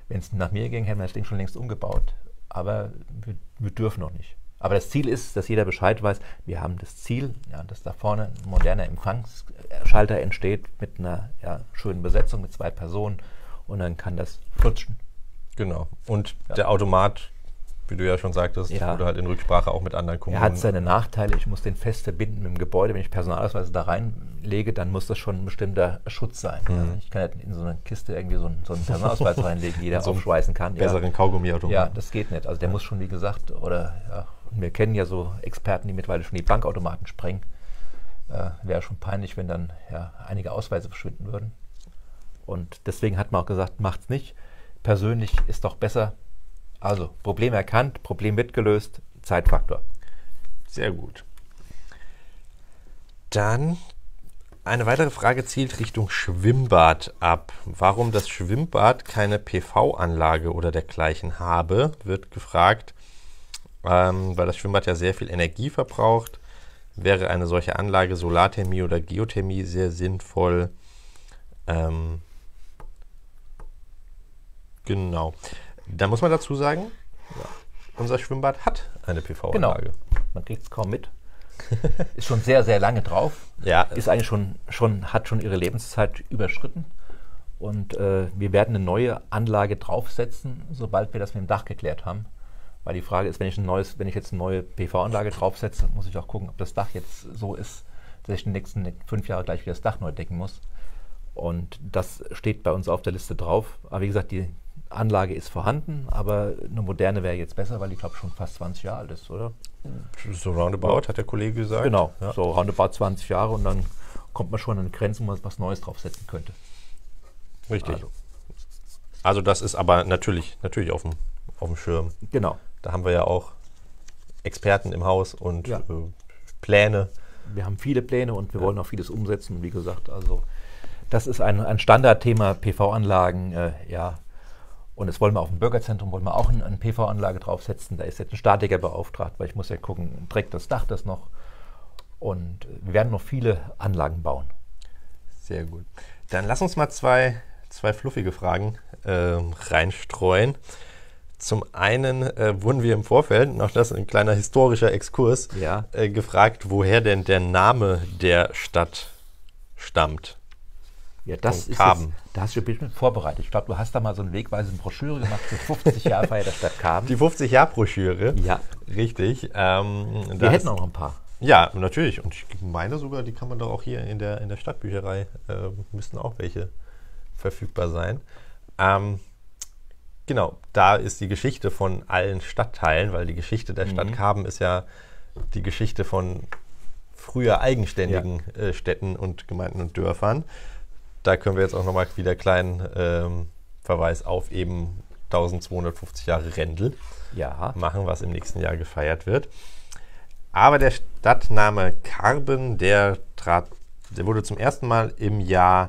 Wenn es nach mir ging, hätten wir das Ding schon längst umgebaut. Aber wir, wir dürfen noch nicht. Aber das Ziel ist, dass jeder Bescheid weiß, wir haben das Ziel, ja, dass da vorne ein moderner Empfangsschalter entsteht mit einer ja, schönen Besetzung mit zwei Personen und dann kann das flutschen. Genau. Und ja. der Automat, wie du ja schon sagtest, ja. oder halt in Rücksprache auch mit anderen Kommunen. Er hat seine Nachteile. Ich muss den fest verbinden mit dem Gebäude. Wenn ich Personalausweise da reinlege, dann muss das schon ein bestimmter Schutz sein. Mhm. Also ich kann nicht in so eine Kiste irgendwie so einen, so einen Personalausweis reinlegen, die jeder so aufschweißen kann. Besseren ja. Kaugummiautomat. Ja, das geht nicht. Also der muss schon, wie gesagt, oder ja, wir kennen ja so Experten, die mittlerweile schon die Bankautomaten sprengen. Äh, wäre schon peinlich, wenn dann ja, einige Ausweise verschwinden würden. Und deswegen hat man auch gesagt, macht's nicht. Persönlich ist doch besser. Also, Problem erkannt, Problem wird gelöst, Zeitfaktor. Sehr gut. Dann eine weitere Frage zielt Richtung Schwimmbad ab. Warum das Schwimmbad keine P V-Anlage oder dergleichen habe, wird gefragt, ähm, weil das Schwimmbad ja sehr viel Energie verbraucht. Wäre eine solche Anlage Solarthermie oder Geothermie sehr sinnvoll? Ähm, genau. Da muss man dazu sagen, ja, unser Schwimmbad hat eine P V-Anlage. Genau. Man kriegt es kaum mit. Ist schon sehr, sehr lange drauf. Ja. Ist eigentlich schon, schon, hat schon ihre Lebenszeit überschritten. Und äh, wir werden eine neue Anlage draufsetzen, sobald wir das mit dem Dach geklärt haben. Weil die Frage ist, wenn ich, ein neues, wenn ich jetzt eine neue P V-Anlage draufsetze, muss ich auch gucken, ob das Dach jetzt so ist, dass ich in den nächsten fünf Jahren gleich wieder das Dach neu decken muss. Und das steht bei uns auf der Liste drauf. Aber wie gesagt, die Anlage ist vorhanden, aber eine moderne wäre jetzt besser, weil die, glaube ich, schon fast zwanzig Jahre alt ist, oder? So roundabout, ja. Hat der Kollege gesagt. Genau, ja. so roundabout zwanzig Jahre und dann kommt man schon an Grenzen, wo man was Neues draufsetzen könnte. Richtig. Also, also das ist aber natürlich, natürlich auf dem, auf dem Schirm. Genau. Da haben wir ja auch Experten im Haus und ja. äh, Pläne. Wir haben viele Pläne und wir ja. wollen auch vieles umsetzen. Wie gesagt, also das ist ein, ein Standardthema, P V-Anlagen, äh, ja. Und jetzt wollen wir auf dem Bürgerzentrum wollen wir auch eine, eine P V-Anlage draufsetzen. Da ist jetzt ein Statiker beauftragt, weil ich muss ja gucken, trägt das Dach das noch? Und wir werden noch viele Anlagen bauen. Sehr gut. Dann lass uns mal zwei, zwei fluffige Fragen äh, reinstreuen. Zum einen äh, wurden wir im Vorfeld, und auch das ein kleiner historischer Exkurs, ja. äh, gefragt, woher denn der Name der Stadt stammt. Ja, das ist jetzt, da hast du ein bisschen vorbereitet. Ich glaube, du hast da mal so eine wegweisende Broschüre gemacht für fünfzig Jahre Feier der Stadt Karben. Die fünfzig-Jahr-Broschüre. Ja. Richtig. Ähm, Wir hätten auch noch ein paar. Ja, natürlich. Und ich meine sogar, die kann man doch auch hier in der, in der Stadtbücherei, äh, müssten auch welche verfügbar sein. Ähm, genau, da ist die Geschichte von allen Stadtteilen, weil die Geschichte der Stadt mhm. Karben ist ja die Geschichte von früher eigenständigen ja. äh, Städten und Gemeinden und Dörfern. Da können wir jetzt auch nochmal wieder einen kleinen ähm, Verweis auf eben eintausendzweihundertfünfzig Jahre Rendel ja. machen, was im nächsten Jahr gefeiert wird. Aber der Stadtname Karben, der, trat, der wurde zum ersten Mal im Jahr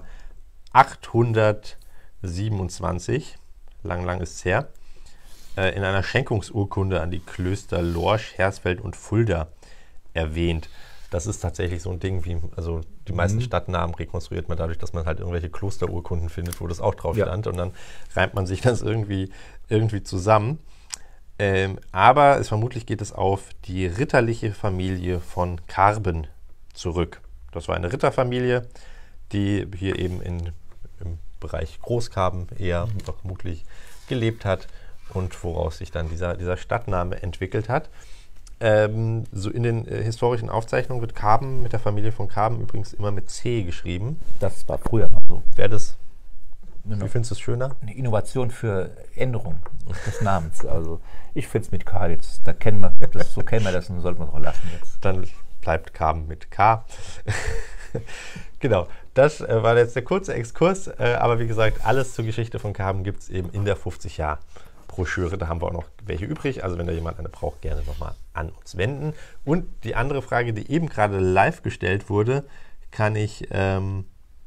achthundertsiebenundzwanzig, lang, lang ist es her, äh, in einer Schenkungsurkunde an die Klöster Lorsch, Hersfeld und Fulda erwähnt. Das ist tatsächlich so ein Ding, wie, also die meisten mhm. Stadtnamen rekonstruiert man dadurch, dass man halt irgendwelche Klosterurkunden findet, wo das auch drauf ja. stand und dann reimt man sich das irgendwie, irgendwie zusammen. Ähm, aber es, vermutlich geht es auf die ritterliche Familie von Karben zurück. Das war eine Ritterfamilie, die hier eben in, im Bereich Großkarben eher mhm. vermutlich gelebt hat und woraus sich dann dieser, dieser Stadtname entwickelt hat. Ähm, so in den äh, historischen Aufzeichnungen wird Karben mit der Familie von Karben übrigens immer mit C geschrieben. Das war früher mal so. Wäre das, genau. Wie findest du es schöner? Eine Innovation für Änderung des Namens. Also ich finde es mit K jetzt, da kennen wir das, so kennen wir das und sollten wir es auch lassen jetzt. Dann bleibt Karben mit K. Genau, das äh, war jetzt der kurze Exkurs, äh, aber wie gesagt, alles zur Geschichte von Karben gibt es eben in der fünfzig-Jahr-Broschüre. Da haben wir auch noch welche übrig, also wenn da jemand eine braucht, gerne nochmal an uns wenden. Und die andere Frage, die eben gerade live gestellt wurde, kann ich ähm,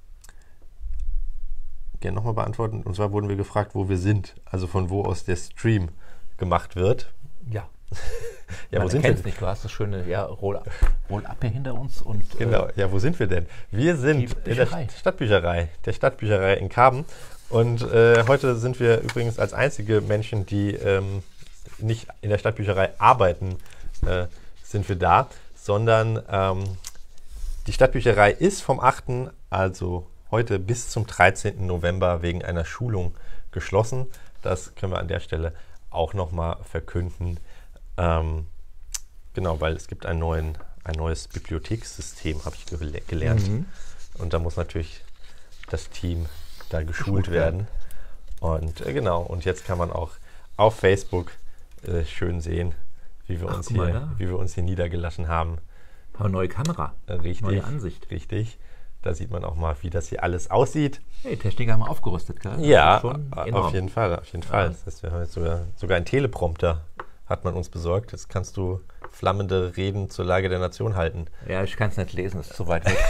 gerne nochmal beantworten. Und zwar wurden wir gefragt, wo wir sind, also von wo aus der Stream gemacht wird. Ja. Ja, Man wo sind wir denn? Nicht. Du hast das schöne ja, Roll-Up hier hinter uns. Und, genau, äh, ja, wo sind wir denn? Wir sind in der Stadtbücherei, der Stadtbücherei in Karben. Und äh, heute sind wir übrigens als einzige Menschen, die ähm, nicht in der Stadtbücherei arbeiten, äh, sind wir da, sondern ähm, die Stadtbücherei ist vom achten, also heute bis zum dreizehnten November wegen einer Schulung geschlossen. Das können wir an der Stelle auch nochmal verkünden. Ähm, genau, weil es gibt einen neuen, ein neues Bibliothekssystem, habe ich gele- gelernt. Mhm. Und da muss natürlich das Team da geschult, geschult werden. Und äh, genau, und jetzt kann man auch auf Facebook äh, schön sehen, wie wir, Ach, uns hier, wie wir uns hier niedergelassen haben. Eine neue Kamera, äh, richtig, neue Ansicht. Richtig, da sieht man auch mal, wie das hier alles aussieht. Hey, Techniker haben wir aufgerüstet, gell? Ja, auf jeden Fall, auf jeden Fall. Ja. Das heißt, wir haben jetzt sogar, sogar einen Teleprompter, hat man uns besorgt. Jetzt kannst du flammende Reden zur Lage der Nation halten. Ja, ich kann es nicht lesen, ist zu weit weg.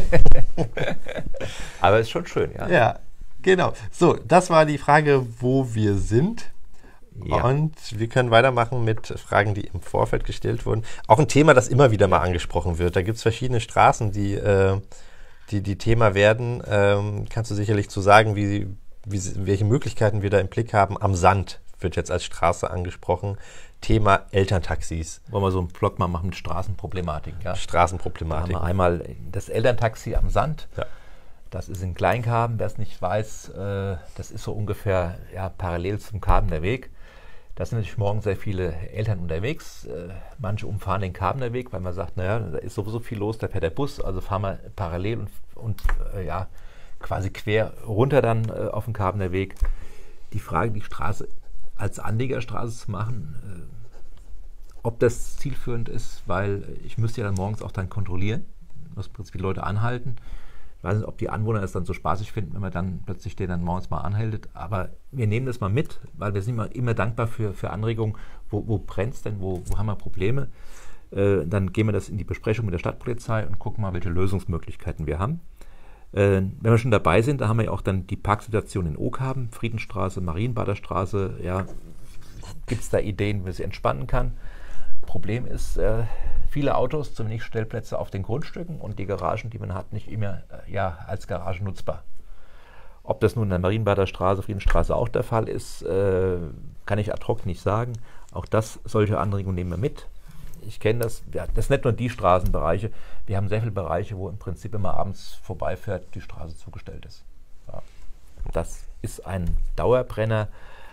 Aber es ist schon schön, ja. Ja, genau. So, das war die Frage, wo wir sind. Ja. Und wir können weitermachen mit Fragen, die im Vorfeld gestellt wurden. Auch ein Thema, das immer wieder mal angesprochen wird. Da gibt es verschiedene Straßen, die, äh, die, die Thema werden. Ähm, kannst du sicherlich zu sagen, wie, wie, welche Möglichkeiten wir da im Blick haben. Am Sand wird jetzt als Straße angesprochen. Thema Elterntaxis. Wollen wir so einen Vlog mal machen mit Straßenproblematik? Ja? Straßenproblematik. Da haben wir einmal das Elterntaxi am Sand. Ja. Das ist in Kleinkarben, wer es nicht weiß, äh, das ist so ungefähr ja, parallel zum Karbener Weg. Da sind natürlich morgen sehr viele Eltern unterwegs. Äh, manche umfahren den Karbener Weg, weil man sagt, naja, da ist sowieso viel los, da fährt der Bus, also fahren wir parallel und, und äh, ja, quasi quer runter dann äh, auf den Karbener Weg. Die Frage, die Straße als Anliegerstraße zu machen, äh, ob das zielführend ist, weil ich müsste ja dann morgens auch dann kontrollieren, muss im Prinzip die Leute anhalten. Ich weiß nicht, ob die Anwohner es dann so spaßig finden, wenn man dann plötzlich den dann morgens mal anhält. Aber wir nehmen das mal mit, weil wir sind immer, immer dankbar für, für Anregungen. Wo, wo brennt es denn? Wo, wo haben wir Probleme? Äh, dann gehen wir das in die Besprechung mit der Stadtpolizei und gucken mal, welche Lösungsmöglichkeiten wir haben. Äh, wenn wir schon dabei sind, da haben wir ja auch dann die Parksituation in Oakhaben, Friedenstraße, Marienbader Straße. Ja, gibt es da Ideen, wie man sie entspannen kann? Problem ist, äh, viele Autos, zu wenig Stellplätze auf den Grundstücken und die Garagen, die man hat, nicht immer äh, ja, als Garagen nutzbar. Ob das nun in der Marienbader Straße, Friedenstraße auch der Fall ist, äh, kann ich ad hoc nicht sagen. Auch das, solche Anregungen nehmen wir mit. Ich kenne das, ja, das sind nicht nur die Straßenbereiche, wir haben sehr viele Bereiche, wo im Prinzip, wenn man abends vorbeifährt, die Straße zugestellt ist. Ja. Das ist ein Dauerbrenner.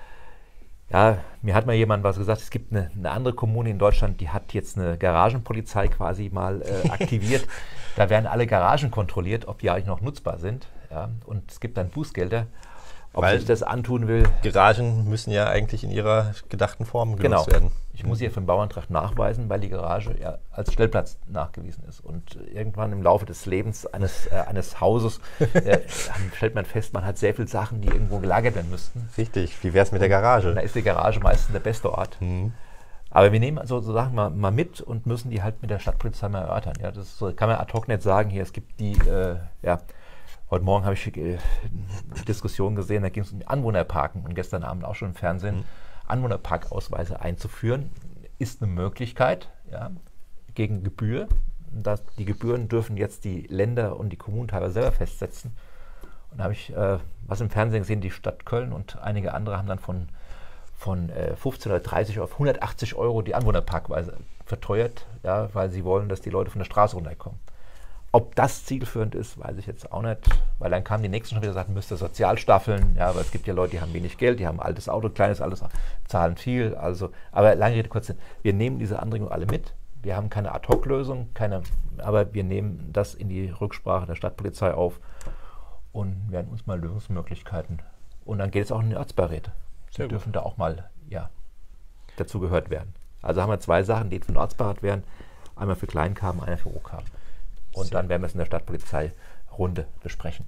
Ja, mir hat mal jemand was gesagt, es gibt eine, eine andere Kommune in Deutschland, die hat jetzt eine Garagenpolizei quasi mal äh, aktiviert. Da werden alle Garagen kontrolliert, ob die eigentlich noch nutzbar sind. Ja, und es gibt dann Bußgelder, ob Weil sich das antun will. Garagen müssen ja eigentlich in ihrer gedachten Form genutzt genau. werden. Ich muss hier für den Bauantrag nachweisen, weil die Garage ja als Stellplatz nachgewiesen ist. Und irgendwann im Laufe des Lebens eines, äh, eines Hauses äh, stellt man fest, man hat sehr viele Sachen, die irgendwo gelagert werden müssten. Richtig, wie wäre es mit der Garage? Und da ist die Garage meistens der beste Ort. Mhm. Aber wir nehmen so, so Sachen mal, mal mit und müssen die halt mit der Stadtpolizei mal erörtern. Ja, das ist so, kann man ad hoc nicht sagen, hier, es gibt die, äh, ja, heute Morgen habe ich äh, eine Diskussion gesehen, da ging es um Anwohnerparken und gestern Abend auch schon im Fernsehen. Mhm. Anwohnerparkausweise einzuführen, ist eine Möglichkeit, ja, gegen Gebühr. Das, die Gebühren dürfen jetzt die Länder und die Kommunen teilweise selber festsetzen. Und da habe ich äh, was im Fernsehen gesehen, die Stadt Köln und einige andere haben dann von, von äh, fünfzehn oder dreißig auf hundertachtzig Euro die Anwohnerparkweise verteuert, ja, weil sie wollen, dass die Leute von der Straße runterkommen. Ob das zielführend ist, weiß ich jetzt auch nicht, weil dann kamen die Nächsten schon wieder und sagten, müsste Sozialstaffeln, ja, aber es gibt ja Leute, die haben wenig Geld, die haben ein altes Auto, kleines, alles, zahlen viel, also, aber lange Rede, kurz, wir nehmen diese Anregungen alle mit, wir haben keine Ad-Hoc-Lösung, keine, aber wir nehmen das in die Rücksprache der Stadtpolizei auf und werden uns mal Lösungsmöglichkeiten, und dann geht es auch in die Ortsbeiräte, die dürfen da auch mal, ja, dazu gehört werden. Also haben wir zwei Sachen, die für den Ortsbeirat wären, einmal für Kleinkarben, einer für Oakhaben. Und Sehr. Dann werden wir es in der Stadtpolizei-Runde besprechen.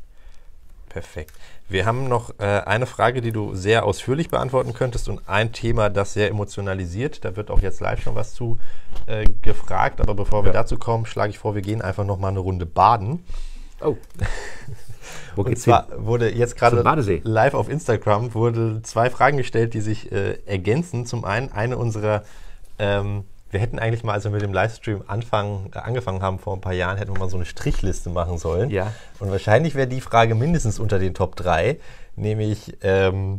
Perfekt. Wir haben noch äh, eine Frage, die du sehr ausführlich beantworten könntest und ein Thema, das sehr emotionalisiert. Da wird auch jetzt live schon was zu äh, gefragt. Aber bevor wir ja. dazu kommen, schlage ich vor, wir gehen einfach noch mal eine Runde baden. Oh. Wo und zwar hin? Wurde jetzt gerade live auf Instagram wurde zwei Fragen gestellt, die sich äh, ergänzen. Zum einen eine unserer ähm, wir hätten eigentlich mal, als wir mit dem Livestream anfangen, äh, angefangen haben vor ein paar Jahren, hätten wir mal so eine Strichliste machen sollen. Ja. Und wahrscheinlich wäre die Frage mindestens unter den Top drei, nämlich ähm,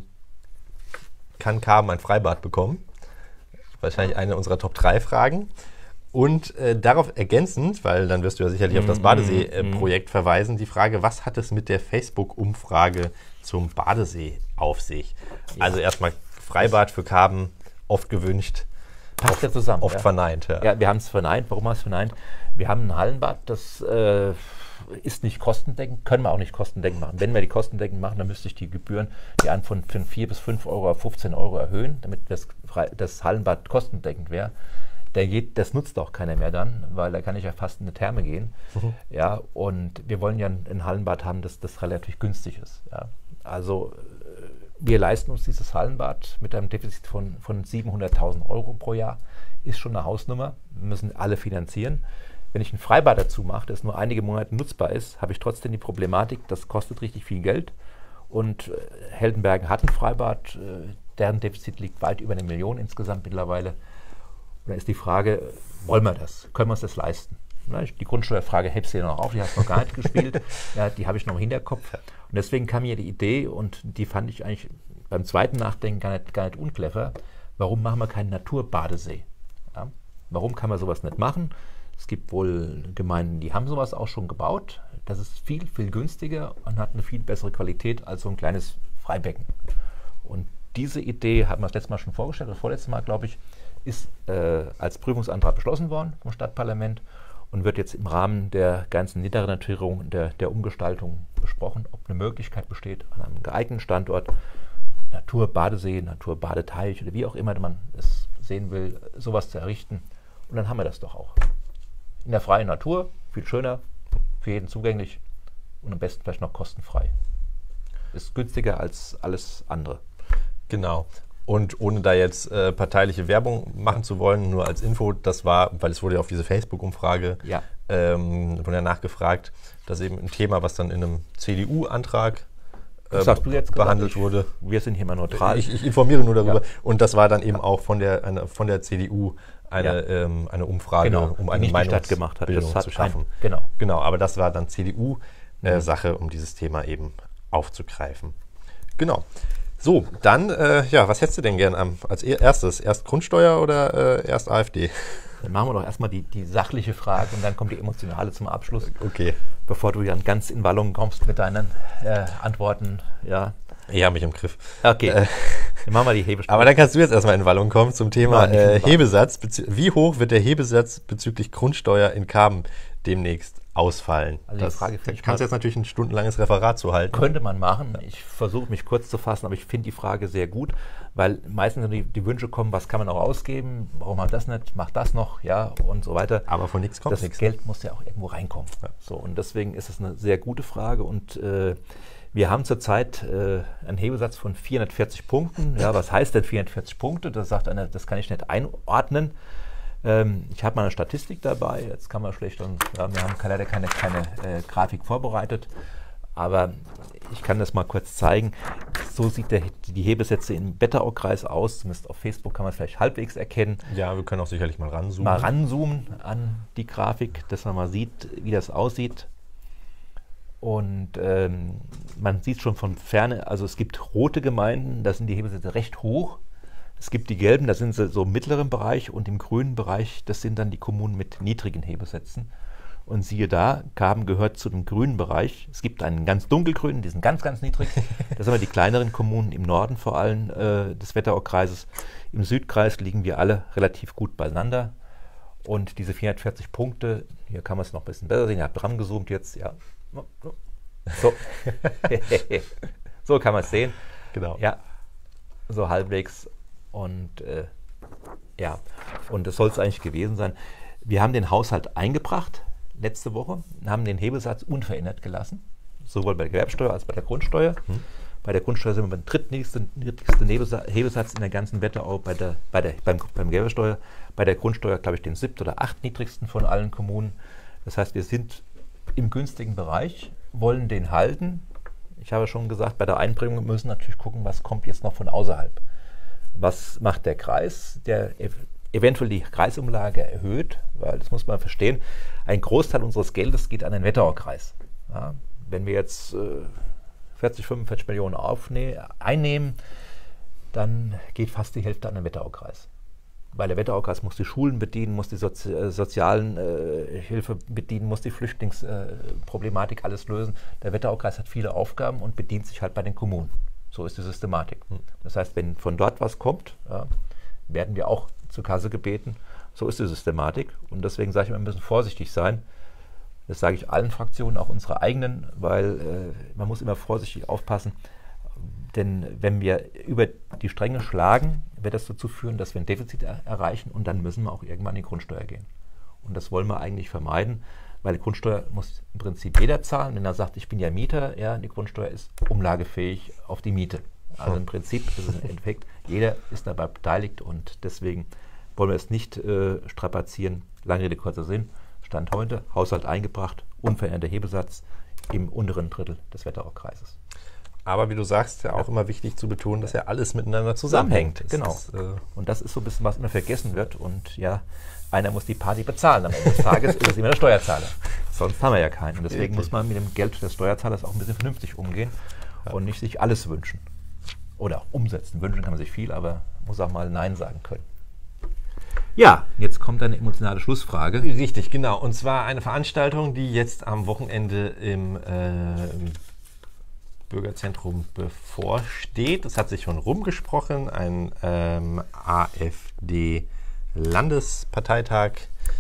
kann Karben ein Freibad bekommen? Wahrscheinlich eine unserer Top drei Fragen. Und äh, darauf ergänzend, weil dann wirst du ja sicherlich auf das Badesee-Projekt äh, verweisen, die Frage, was hat es mit der Facebook-Umfrage zum Badesee auf sich? Ja. Also erstmal Freibad für Karben, oft gewünscht, passt oft, ja zusammen. Oft ja. verneint. Ja, ja wir haben es verneint. Warum haben wir es verneint? Wir haben ein Hallenbad, das äh, ist nicht kostendeckend, können wir auch nicht kostendeckend machen. Wenn wir die kostendeckend machen, dann müsste ich die Gebühren, die an von, von vier bis fünf Euro auf fünfzehn Euro erhöhen, damit das, das Hallenbad kostendeckend wäre. Der geht, das nutzt auch keiner mehr dann, weil da kann ich ja fast in eine Therme gehen. Mhm. Ja, und wir wollen ja ein, ein Hallenbad haben, das, das relativ günstig ist. Ja. Also wir leisten uns dieses Hallenbad mit einem Defizit von, von siebenhunderttausend Euro pro Jahr. Ist schon eine Hausnummer, wir müssen alle finanzieren. Wenn ich ein Freibad dazu mache, das nur einige Monate nutzbar ist, habe ich trotzdem die Problematik, das kostet richtig viel Geld. Und äh, Heldenbergen hat ein Freibad, äh, deren Defizit liegt weit über eine Million insgesamt mittlerweile. Und da ist die Frage, wollen wir das? Können wir uns das leisten? Na, ich, die Grundsteuerfrage hebst du ja noch auf, die hast du noch gar nicht gespielt. Ja, die habe ich noch im Hinterkopf. Und deswegen kam mir die Idee, und die fand ich eigentlich beim zweiten Nachdenken gar nicht, gar nicht unclever, warum machen wir keinen Naturbadesee? Ja? Warum kann man sowas nicht machen? Es gibt wohl Gemeinden, die haben sowas auch schon gebaut. Das ist viel, viel günstiger und hat eine viel bessere Qualität als so ein kleines Freibecken. Und diese Idee haben wir das letzte Mal schon vorgestellt, das vorletzte Mal, glaube ich, ist äh, als Prüfungsantrag beschlossen worden vom Stadtparlament und wird jetzt im Rahmen der ganzen Niederrenaturierung, der, der Umgestaltung besprochen, ob eine Möglichkeit besteht, an einem geeigneten Standort, Naturbadesee, Naturbadeteich oder wie auch immer man es sehen will, sowas zu errichten. Und dann haben wir das doch auch. In der freien Natur, viel schöner, für jeden zugänglich und am besten vielleicht noch kostenfrei. Ist günstiger als alles andere. Genau. Und ohne da jetzt äh, parteiliche Werbung machen zu wollen, nur als Info, das war, weil es wurde ja auf diese Facebook-Umfrage ja. ähm, wurde ja nachgefragt, dass eben ein Thema, was dann in einem C D U-Antrag äh, behandelt ich, wurde. Wir sind hier mal neutral. Ich, ich informiere nur darüber. Ja. Und das war dann eben auch von der, eine, von der C D U eine, ja. ähm, eine Umfrage, genau, um eine Meinungsbildung gemacht hat. zu schaffen. Ein, genau. genau, aber das war dann C D U-Sache, äh, mhm. um dieses Thema eben aufzugreifen. Genau. So, dann, äh, ja, was hättest du denn gern am, als erstes? Erst Grundsteuer oder äh, erst AfD? Dann machen wir doch erstmal die, die sachliche Frage und dann kommt die emotionale zum Abschluss. Okay. Bevor du dann ganz in Wallung kommst mit deinen äh, Antworten. Ja. Ich habe mich im Griff. Okay, äh, dann machen wir die Hebesatz. Aber dann kannst du jetzt erstmal in Wallung kommen zum Thema äh, Hebesatz. Wie hoch wird der Hebesatz bezüglich Grundsteuer in Karben demnächst ausfallen? Also das die Frage da kannst du jetzt natürlich ein stundenlanges Referat zu halten. Könnte man machen. Ich versuche mich kurz zu fassen, aber ich finde die Frage sehr gut, weil meistens die, die Wünsche kommen, was kann man auch ausgeben, warum man das nicht, macht das noch, ja, und so weiter. Aber von nichts kommt das nichts. Das Geld muss ja auch irgendwo reinkommen. Ja. So, und deswegen ist es eine sehr gute Frage und äh, wir haben zurzeit äh, einen Hebesatz von vierhundertvierzig Punkten. Ja, was heißt denn vierhundertvierzig Punkte? Das sagt einer, das kann ich nicht einordnen. Ähm, ich habe mal eine Statistik dabei. Jetzt kann man schlecht, und, ja, wir haben leider keine, keine äh, Grafik vorbereitet, aber ich kann das mal kurz zeigen. So sieht der, die Hebesätze im Wetteraukreis aus. Zumindest auf Facebook kann man es vielleicht halbwegs erkennen. Ja, wir können auch sicherlich mal ranzoomen. Mal ranzoomen an die Grafik, dass man mal sieht, wie das aussieht. Und ähm, man sieht schon von Ferne, also es gibt rote Gemeinden, da sind die Hebesätze recht hoch. Es gibt die gelben, da sind sie so im mittleren Bereich, und im grünen Bereich, das sind dann die Kommunen mit niedrigen Hebesätzen. Und siehe da, Karben gehört zu dem grünen Bereich. Es gibt einen ganz dunkelgrünen, die sind ganz, ganz niedrig. Das sind aber die kleineren Kommunen im Norden vor allem äh, des Wetteraukreises. Im Südkreis liegen wir alle relativ gut beieinander. Und diese vierhundertvierzig Punkte, hier kann man es noch ein bisschen besser sehen, ihr habt dran gezoomt jetzt, ja. So, so kann man es sehen. Genau. Ja, so halbwegs. Und äh, ja, und das soll es eigentlich gewesen sein. Wir haben den Haushalt eingebracht letzte Woche, haben den Hebesatz unverändert gelassen, sowohl bei der Gewerbesteuer als auch bei der Grundsteuer. Hm. Bei der Grundsteuer sind wir beim drittniedrigsten Hebesatz in der ganzen Wetterau, bei der, bei der, beim, beim Gewerbesteuer. Bei der Grundsteuer, glaube ich, den siebten oder achtniedrigsten von allen Kommunen. Das heißt, wir sind im günstigen Bereich, wollen den halten. Ich habe schon gesagt, bei der Einbringung müssen wir natürlich gucken, was kommt jetzt noch von außerhalb. Was macht der Kreis? Der eventuell die Kreisumlage erhöht, weil das muss man verstehen, ein Großteil unseres Geldes geht an den Wetterauer Kreis. Ja, wenn wir jetzt äh, vierzig, fünfundvierzig Millionen aufne- einnehmen, dann geht fast die Hälfte an den Wetterauer Kreis. Weil der Wetterauer Kreis muss die Schulen bedienen, muss die Sozi- äh, sozialen äh, Hilfe bedienen, muss die Flüchtlingsproblematik äh, alles lösen. Der Wetterauer Kreis hat viele Aufgaben und bedient sich halt bei den Kommunen. So ist die Systematik. Das heißt, wenn von dort was kommt, ja, werden wir auch zur Kasse gebeten. So ist die Systematik. Und deswegen sage ich immer, wir müssen vorsichtig sein. Das sage ich allen Fraktionen, auch unserer eigenen, weil äh, man muss immer vorsichtig aufpassen. Denn wenn wir über die Stränge schlagen, wird das dazu führen, dass wir ein Defizit er- erreichen und dann müssen wir auch irgendwann in die Grundsteuer gehen. Und das wollen wir eigentlich vermeiden, weil die Grundsteuer muss im Prinzip jeder zahlen. Wenn er sagt, ich bin ja Mieter, ja, die Grundsteuer ist umlagefähig auf die Miete. Also im Prinzip ist es im Endeffekt, jeder ist dabei beteiligt und deswegen wollen wir es nicht äh, strapazieren. Lange Rede, kurzer Sinn. Stand heute, Haushalt eingebracht, unveränderter Hebesatz im unteren Drittel des Wetterauer Kreises. Aber wie du sagst, ja auch immer wichtig zu betonen, dass ja alles miteinander zusammenhängt. zusammenhängt. Genau. Ist, äh und das ist so ein bisschen, was immer vergessen wird. Und ja, einer muss die Party bezahlen. Am Ende des Tages ist es immer der Steuerzahler. Sonst haben wir ja keinen. Und deswegen Wirklich? muss man mit dem Geld des Steuerzahlers auch ein bisschen vernünftig umgehen ja. und nicht sich alles wünschen. Oder auch umsetzen. Wünschen kann man sich viel, aber muss auch mal Nein sagen können. Ja, jetzt kommt eine emotionale Schlussfrage. Richtig, genau. Und zwar eine Veranstaltung, die jetzt am Wochenende im, äh, im Bürgerzentrum bevorsteht. Es hat sich schon rumgesprochen. Ein ähm, AfD-Landesparteitag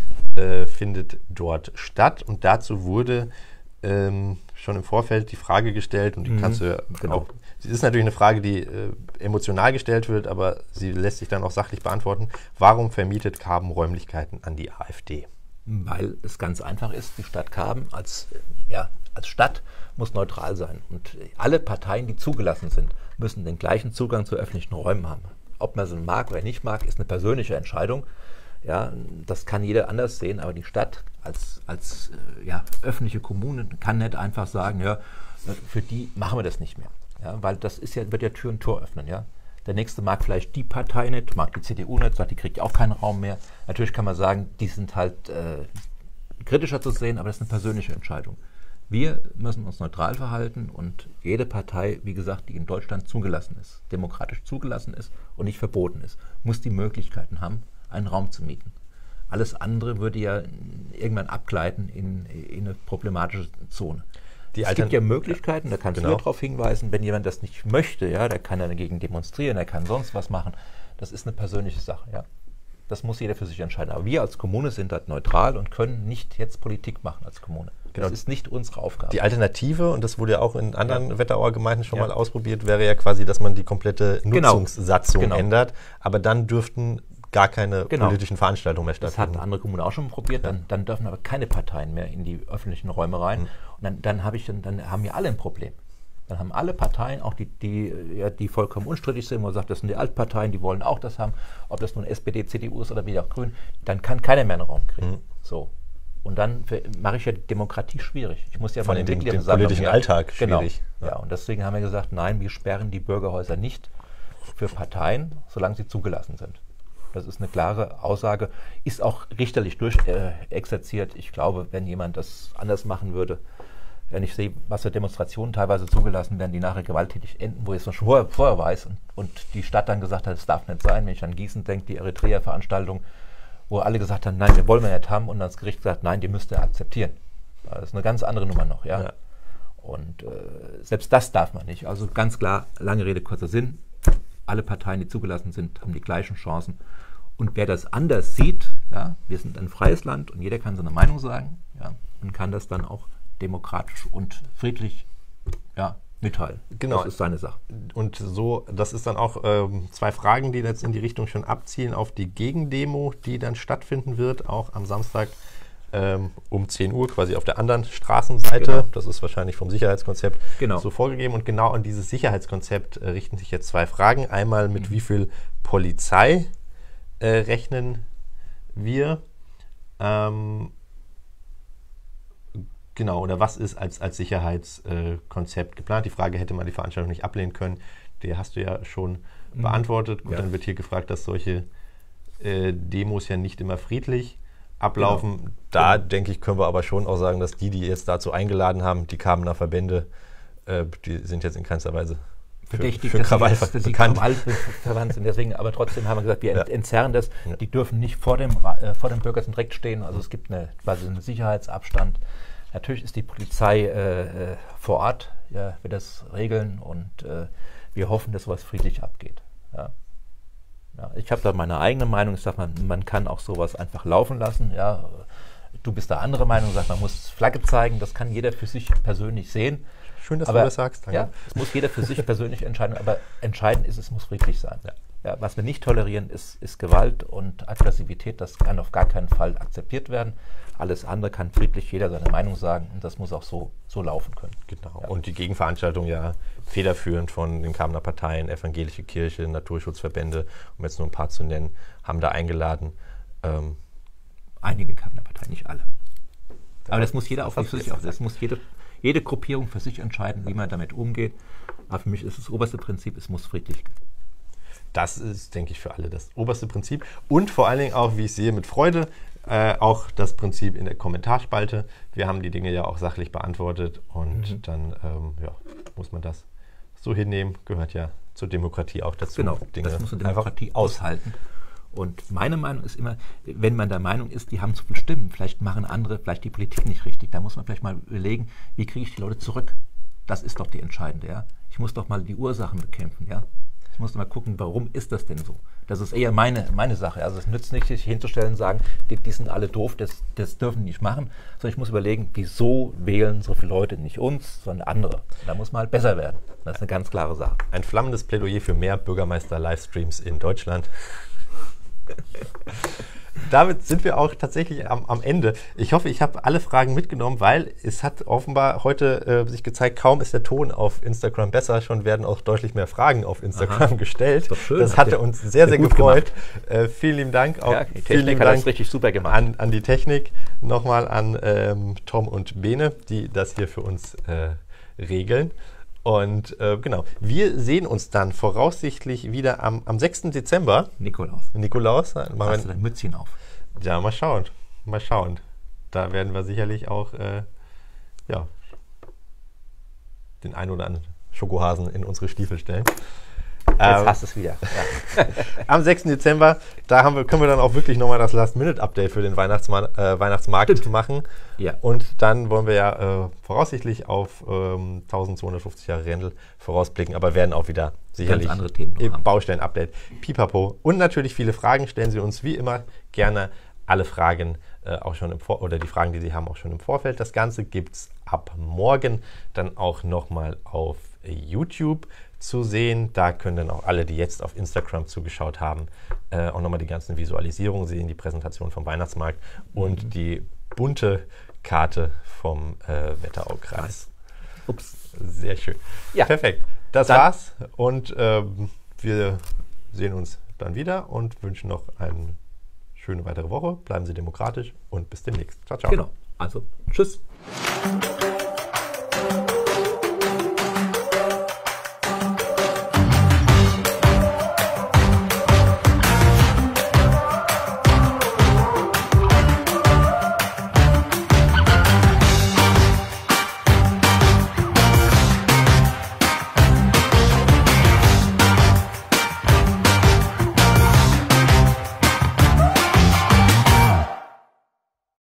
äh, findet dort statt. Und dazu wurde ähm, schon im Vorfeld die Frage gestellt, und die mhm, kannst du ja genau. auch. Sie ist natürlich eine Frage, die äh, emotional gestellt wird, aber sie lässt sich dann auch sachlich beantworten. Warum vermietet Karben Räumlichkeiten an die AfD? Weil es ganz einfach ist, die Stadt Karben als, ja, als Stadt muss neutral sein. Und alle Parteien, die zugelassen sind, müssen den gleichen Zugang zu öffentlichen Räumen haben. Ob man sie mag oder nicht mag, ist eine persönliche Entscheidung. Ja, das kann jeder anders sehen, aber die Stadt als, als ja, öffentliche Kommune kann nicht einfach sagen, ja, für die machen wir das nicht mehr. Ja, weil das ist ja, wird ja Tür und Tor öffnen. Ja. Der nächste mag vielleicht die Partei nicht, mag die C D U nicht, sagt, die kriegt ja auch keinen Raum mehr. Natürlich kann man sagen, die sind halt äh, kritischer zu sehen, aber das ist eine persönliche Entscheidung. Wir müssen uns neutral verhalten und jede Partei, wie gesagt, die in Deutschland zugelassen ist, demokratisch zugelassen ist und nicht verboten ist, muss die Möglichkeiten haben, einen Raum zu mieten. Alles andere würde ja irgendwann abgleiten in, in eine problematische Zone. Die es gibt ja Möglichkeiten, da kannst genau. du ja darauf hinweisen, wenn jemand das nicht möchte, ja, der kann ja dagegen demonstrieren, der kann sonst was machen. Das ist eine persönliche Sache. Ja. Das muss jeder für sich entscheiden. Aber wir als Kommune sind halt neutral und können nicht jetzt Politik machen als Kommune. Genau. Das ist nicht unsere Aufgabe. Die Alternative, und das wurde ja auch in anderen ja. Wetterauer Gemeinden schon ja. mal ausprobiert, wäre ja quasi, dass man die komplette Nutzungssatzung genau. ändert. Aber dann dürften gar keine genau. politischen Veranstaltungen mehr stattfinden. Das hat andere Kommunen auch schon probiert. Ja. Dann, dann dürfen aber keine Parteien mehr in die öffentlichen Räume rein. Mhm. Und dann, dann, hab ich, dann, dann haben wir alle ein Problem. Dann haben alle Parteien, auch die, die, ja, die vollkommen unstrittig sind, wo man sagt, das sind die Altparteien, die wollen auch das haben, ob das nun S P D, C D U ist oder wie auch Grün, dann kann keiner mehr einen Raum kriegen. Mhm. So. Und dann mache ich ja die Demokratie schwierig. Ich muss ja von den, den, den politischen ja, Alltag schwierig. Genau. Ja, und deswegen haben wir gesagt, nein, wir sperren die Bürgerhäuser nicht für Parteien, solange sie zugelassen sind. Das ist eine klare Aussage, ist auch richterlich durchexerziert. Äh, ich glaube, wenn jemand das anders machen würde, wenn ich sehe, was für Demonstrationen teilweise zugelassen werden, die nachher gewalttätig enden, wo ich es schon vorher, vorher weiß und, und die Stadt dann gesagt hat, es darf nicht sein. Wenn ich an Gießen denke, die Eritrea-Veranstaltung, wo alle gesagt haben, nein, wir wollen wir nicht haben, und dann das Gericht sagt, nein, die müsst ihr akzeptieren. Das ist eine ganz andere Nummer noch. Ja? Ja. Und äh, selbst das darf man nicht. Also ganz klar, lange Rede, kurzer Sinn. Alle Parteien, die zugelassen sind, haben die gleichen Chancen. Und wer das anders sieht, ja, wir sind ein freies Land und jeder kann seine Meinung sagen, ja, und kann das dann auch demokratisch und friedlich ja, mitteilen. Genau. Das ist seine Sache. Und so, das ist dann auch ähm, zwei Fragen, die jetzt in die Richtung schon abzielen auf die Gegendemo, die dann stattfinden wird, auch am Samstag ähm, um zehn Uhr, quasi auf der anderen Straßenseite. Genau. Das ist wahrscheinlich vom Sicherheitskonzept genau. so vorgegeben. Und genau an dieses Sicherheitskonzept äh, richten sich jetzt zwei Fragen. Einmal, mit mhm. wie viel Polizei Äh, rechnen wir, ähm, genau, oder was ist als, als Sicherheitskonzept äh, geplant? Die Frage, hätte man die Veranstaltung nicht ablehnen können, die hast du ja schon mhm. beantwortet. Gut, ja. Dann wird hier gefragt, dass solche äh, Demos ja nicht immer friedlich ablaufen. Genau. Da, genau. denke ich, können wir aber schon auch sagen, dass die, die jetzt dazu eingeladen haben, die Kamener Verbände, äh, die sind jetzt in keinster Weise verdächtig, für, für Krawall dass sie Krawallverwandt sind. Deswegen, aber trotzdem haben wir gesagt, wir ja. entzerren das. Ja. Die dürfen nicht vor dem, äh, vor dem Bürger direkt stehen. Also es gibt eine, quasi einen Sicherheitsabstand. Natürlich ist die Polizei äh, vor Ort, ja, wird das regeln und äh, wir hoffen, dass sowas friedlich abgeht. Ja. Ja, ich habe da meine eigene Meinung. Ich sage, man, man kann auch sowas einfach laufen lassen. Ja. Du bist da andere Meinung, sagt, man muss Flagge zeigen. Das kann jeder für sich persönlich sehen. Schön, dass aber, du das sagst. Danke. Ja, das muss jeder für sich persönlich entscheiden. Aber entscheidend ist, es muss friedlich sein. Ja. Ja, was wir nicht tolerieren, ist, ist Gewalt und Aggressivität. Das kann auf gar keinen Fall akzeptiert werden. Alles andere kann friedlich jeder seine Meinung sagen. Und das muss auch so, so laufen können. Genau. Ja. Und die Gegenveranstaltung ja federführend von den Kamener Parteien, Evangelische Kirche, Naturschutzverbände, um jetzt nur ein paar zu nennen, haben da eingeladen. Ähm, Einige Kamener Parteien, nicht alle. Aber das muss jeder auch für sich auch. Das muss jede, jede Gruppierung für sich entscheiden, wie man damit umgeht. Aber für mich ist das oberste Prinzip, es muss friedlich gehen. Das ist, denke ich, für alle das oberste Prinzip. Und vor allen Dingen auch, wie ich sehe, mit Freude, äh, auch das Prinzip in der Kommentarspalte. Wir haben die Dinge ja auch sachlich beantwortet und mhm. dann ähm, ja, muss man das so hinnehmen. Gehört ja zur Demokratie auch dazu. Genau, Dinge das muss eine Demokratie aushalten. Und meine Meinung ist immer, wenn man der Meinung ist, die haben zu viel Stimmen, vielleicht machen andere, vielleicht die Politik nicht richtig, da muss man vielleicht mal überlegen, wie kriege ich die Leute zurück? Das ist doch die entscheidende, ja. Ich muss doch mal die Ursachen bekämpfen, ja. Ich muss mal gucken, warum ist das denn so? Das ist eher meine, meine Sache. Also es nützt nicht, sich hinzustellen und sagen, die, die sind alle doof, das, das dürfen die nicht machen. Sondern ich muss überlegen, wieso wählen so viele Leute nicht uns, sondern andere. Da muss man halt besser werden. Das ist eine ganz klare Sache. Ein flammendes Plädoyer für mehr Bürgermeister-Livestreams in Deutschland. Damit sind wir auch tatsächlich am, am Ende. Ich hoffe, ich habe alle Fragen mitgenommen, weil es hat offenbar heute äh, sich gezeigt, kaum ist der Ton auf Instagram besser, schon werden auch deutlich mehr Fragen auf Instagram Aha. gestellt. Das, schön, das hatte uns sehr, sehr gefreut. Äh, vielen lieben Dank. Auch ja, die vielen Technik hat Dank das richtig super gemacht. An, an die Technik, nochmal an ähm, Tom und Bene, die das hier für uns äh, regeln. Und äh, genau, wir sehen uns dann voraussichtlich wieder am, am sechsten Dezember. Nikolaus. Nikolaus. Hast du dein Mützchen auf? Ja, mal schauen. Mal schauen. Da werden wir sicherlich auch äh, ja, den einen oder anderen Schokohasen in unsere Stiefel stellen. Jetzt ähm, hast du es wieder. Ja. Am sechsten Dezember, da haben wir, können wir dann auch wirklich nochmal das Last-Minute-Update für den Weihnachtsmann, äh, Weihnachtsmarkt Stimmt. machen. Ja. Und dann wollen wir ja äh, voraussichtlich auf ähm, eintausendzweihundertfünfzig Jahre Rendel vorausblicken, aber werden auch wieder sicherlich andere Themen Baustellen-Update, Pipapo. Und natürlich viele Fragen. Stellen Sie uns wie immer gerne alle Fragen äh, auch schon im Vor- oder die Fragen, die Sie haben, auch schon im Vorfeld. Das Ganze gibt es ab morgen dann auch nochmal auf YouTube zu sehen. Da können dann auch alle, die jetzt auf Instagram zugeschaut haben, äh, auch nochmal die ganzen Visualisierungen sehen, die Präsentation vom Weihnachtsmarkt und mhm. die bunte Karte vom äh, Wetteraukreis. Ups. Sehr schön. Ja. Perfekt. Das dann war's und ähm, wir sehen uns dann wieder und wünschen noch eine schöne weitere Woche. Bleiben Sie demokratisch und bis demnächst. Ciao, ciao. Genau. Also, tschüss.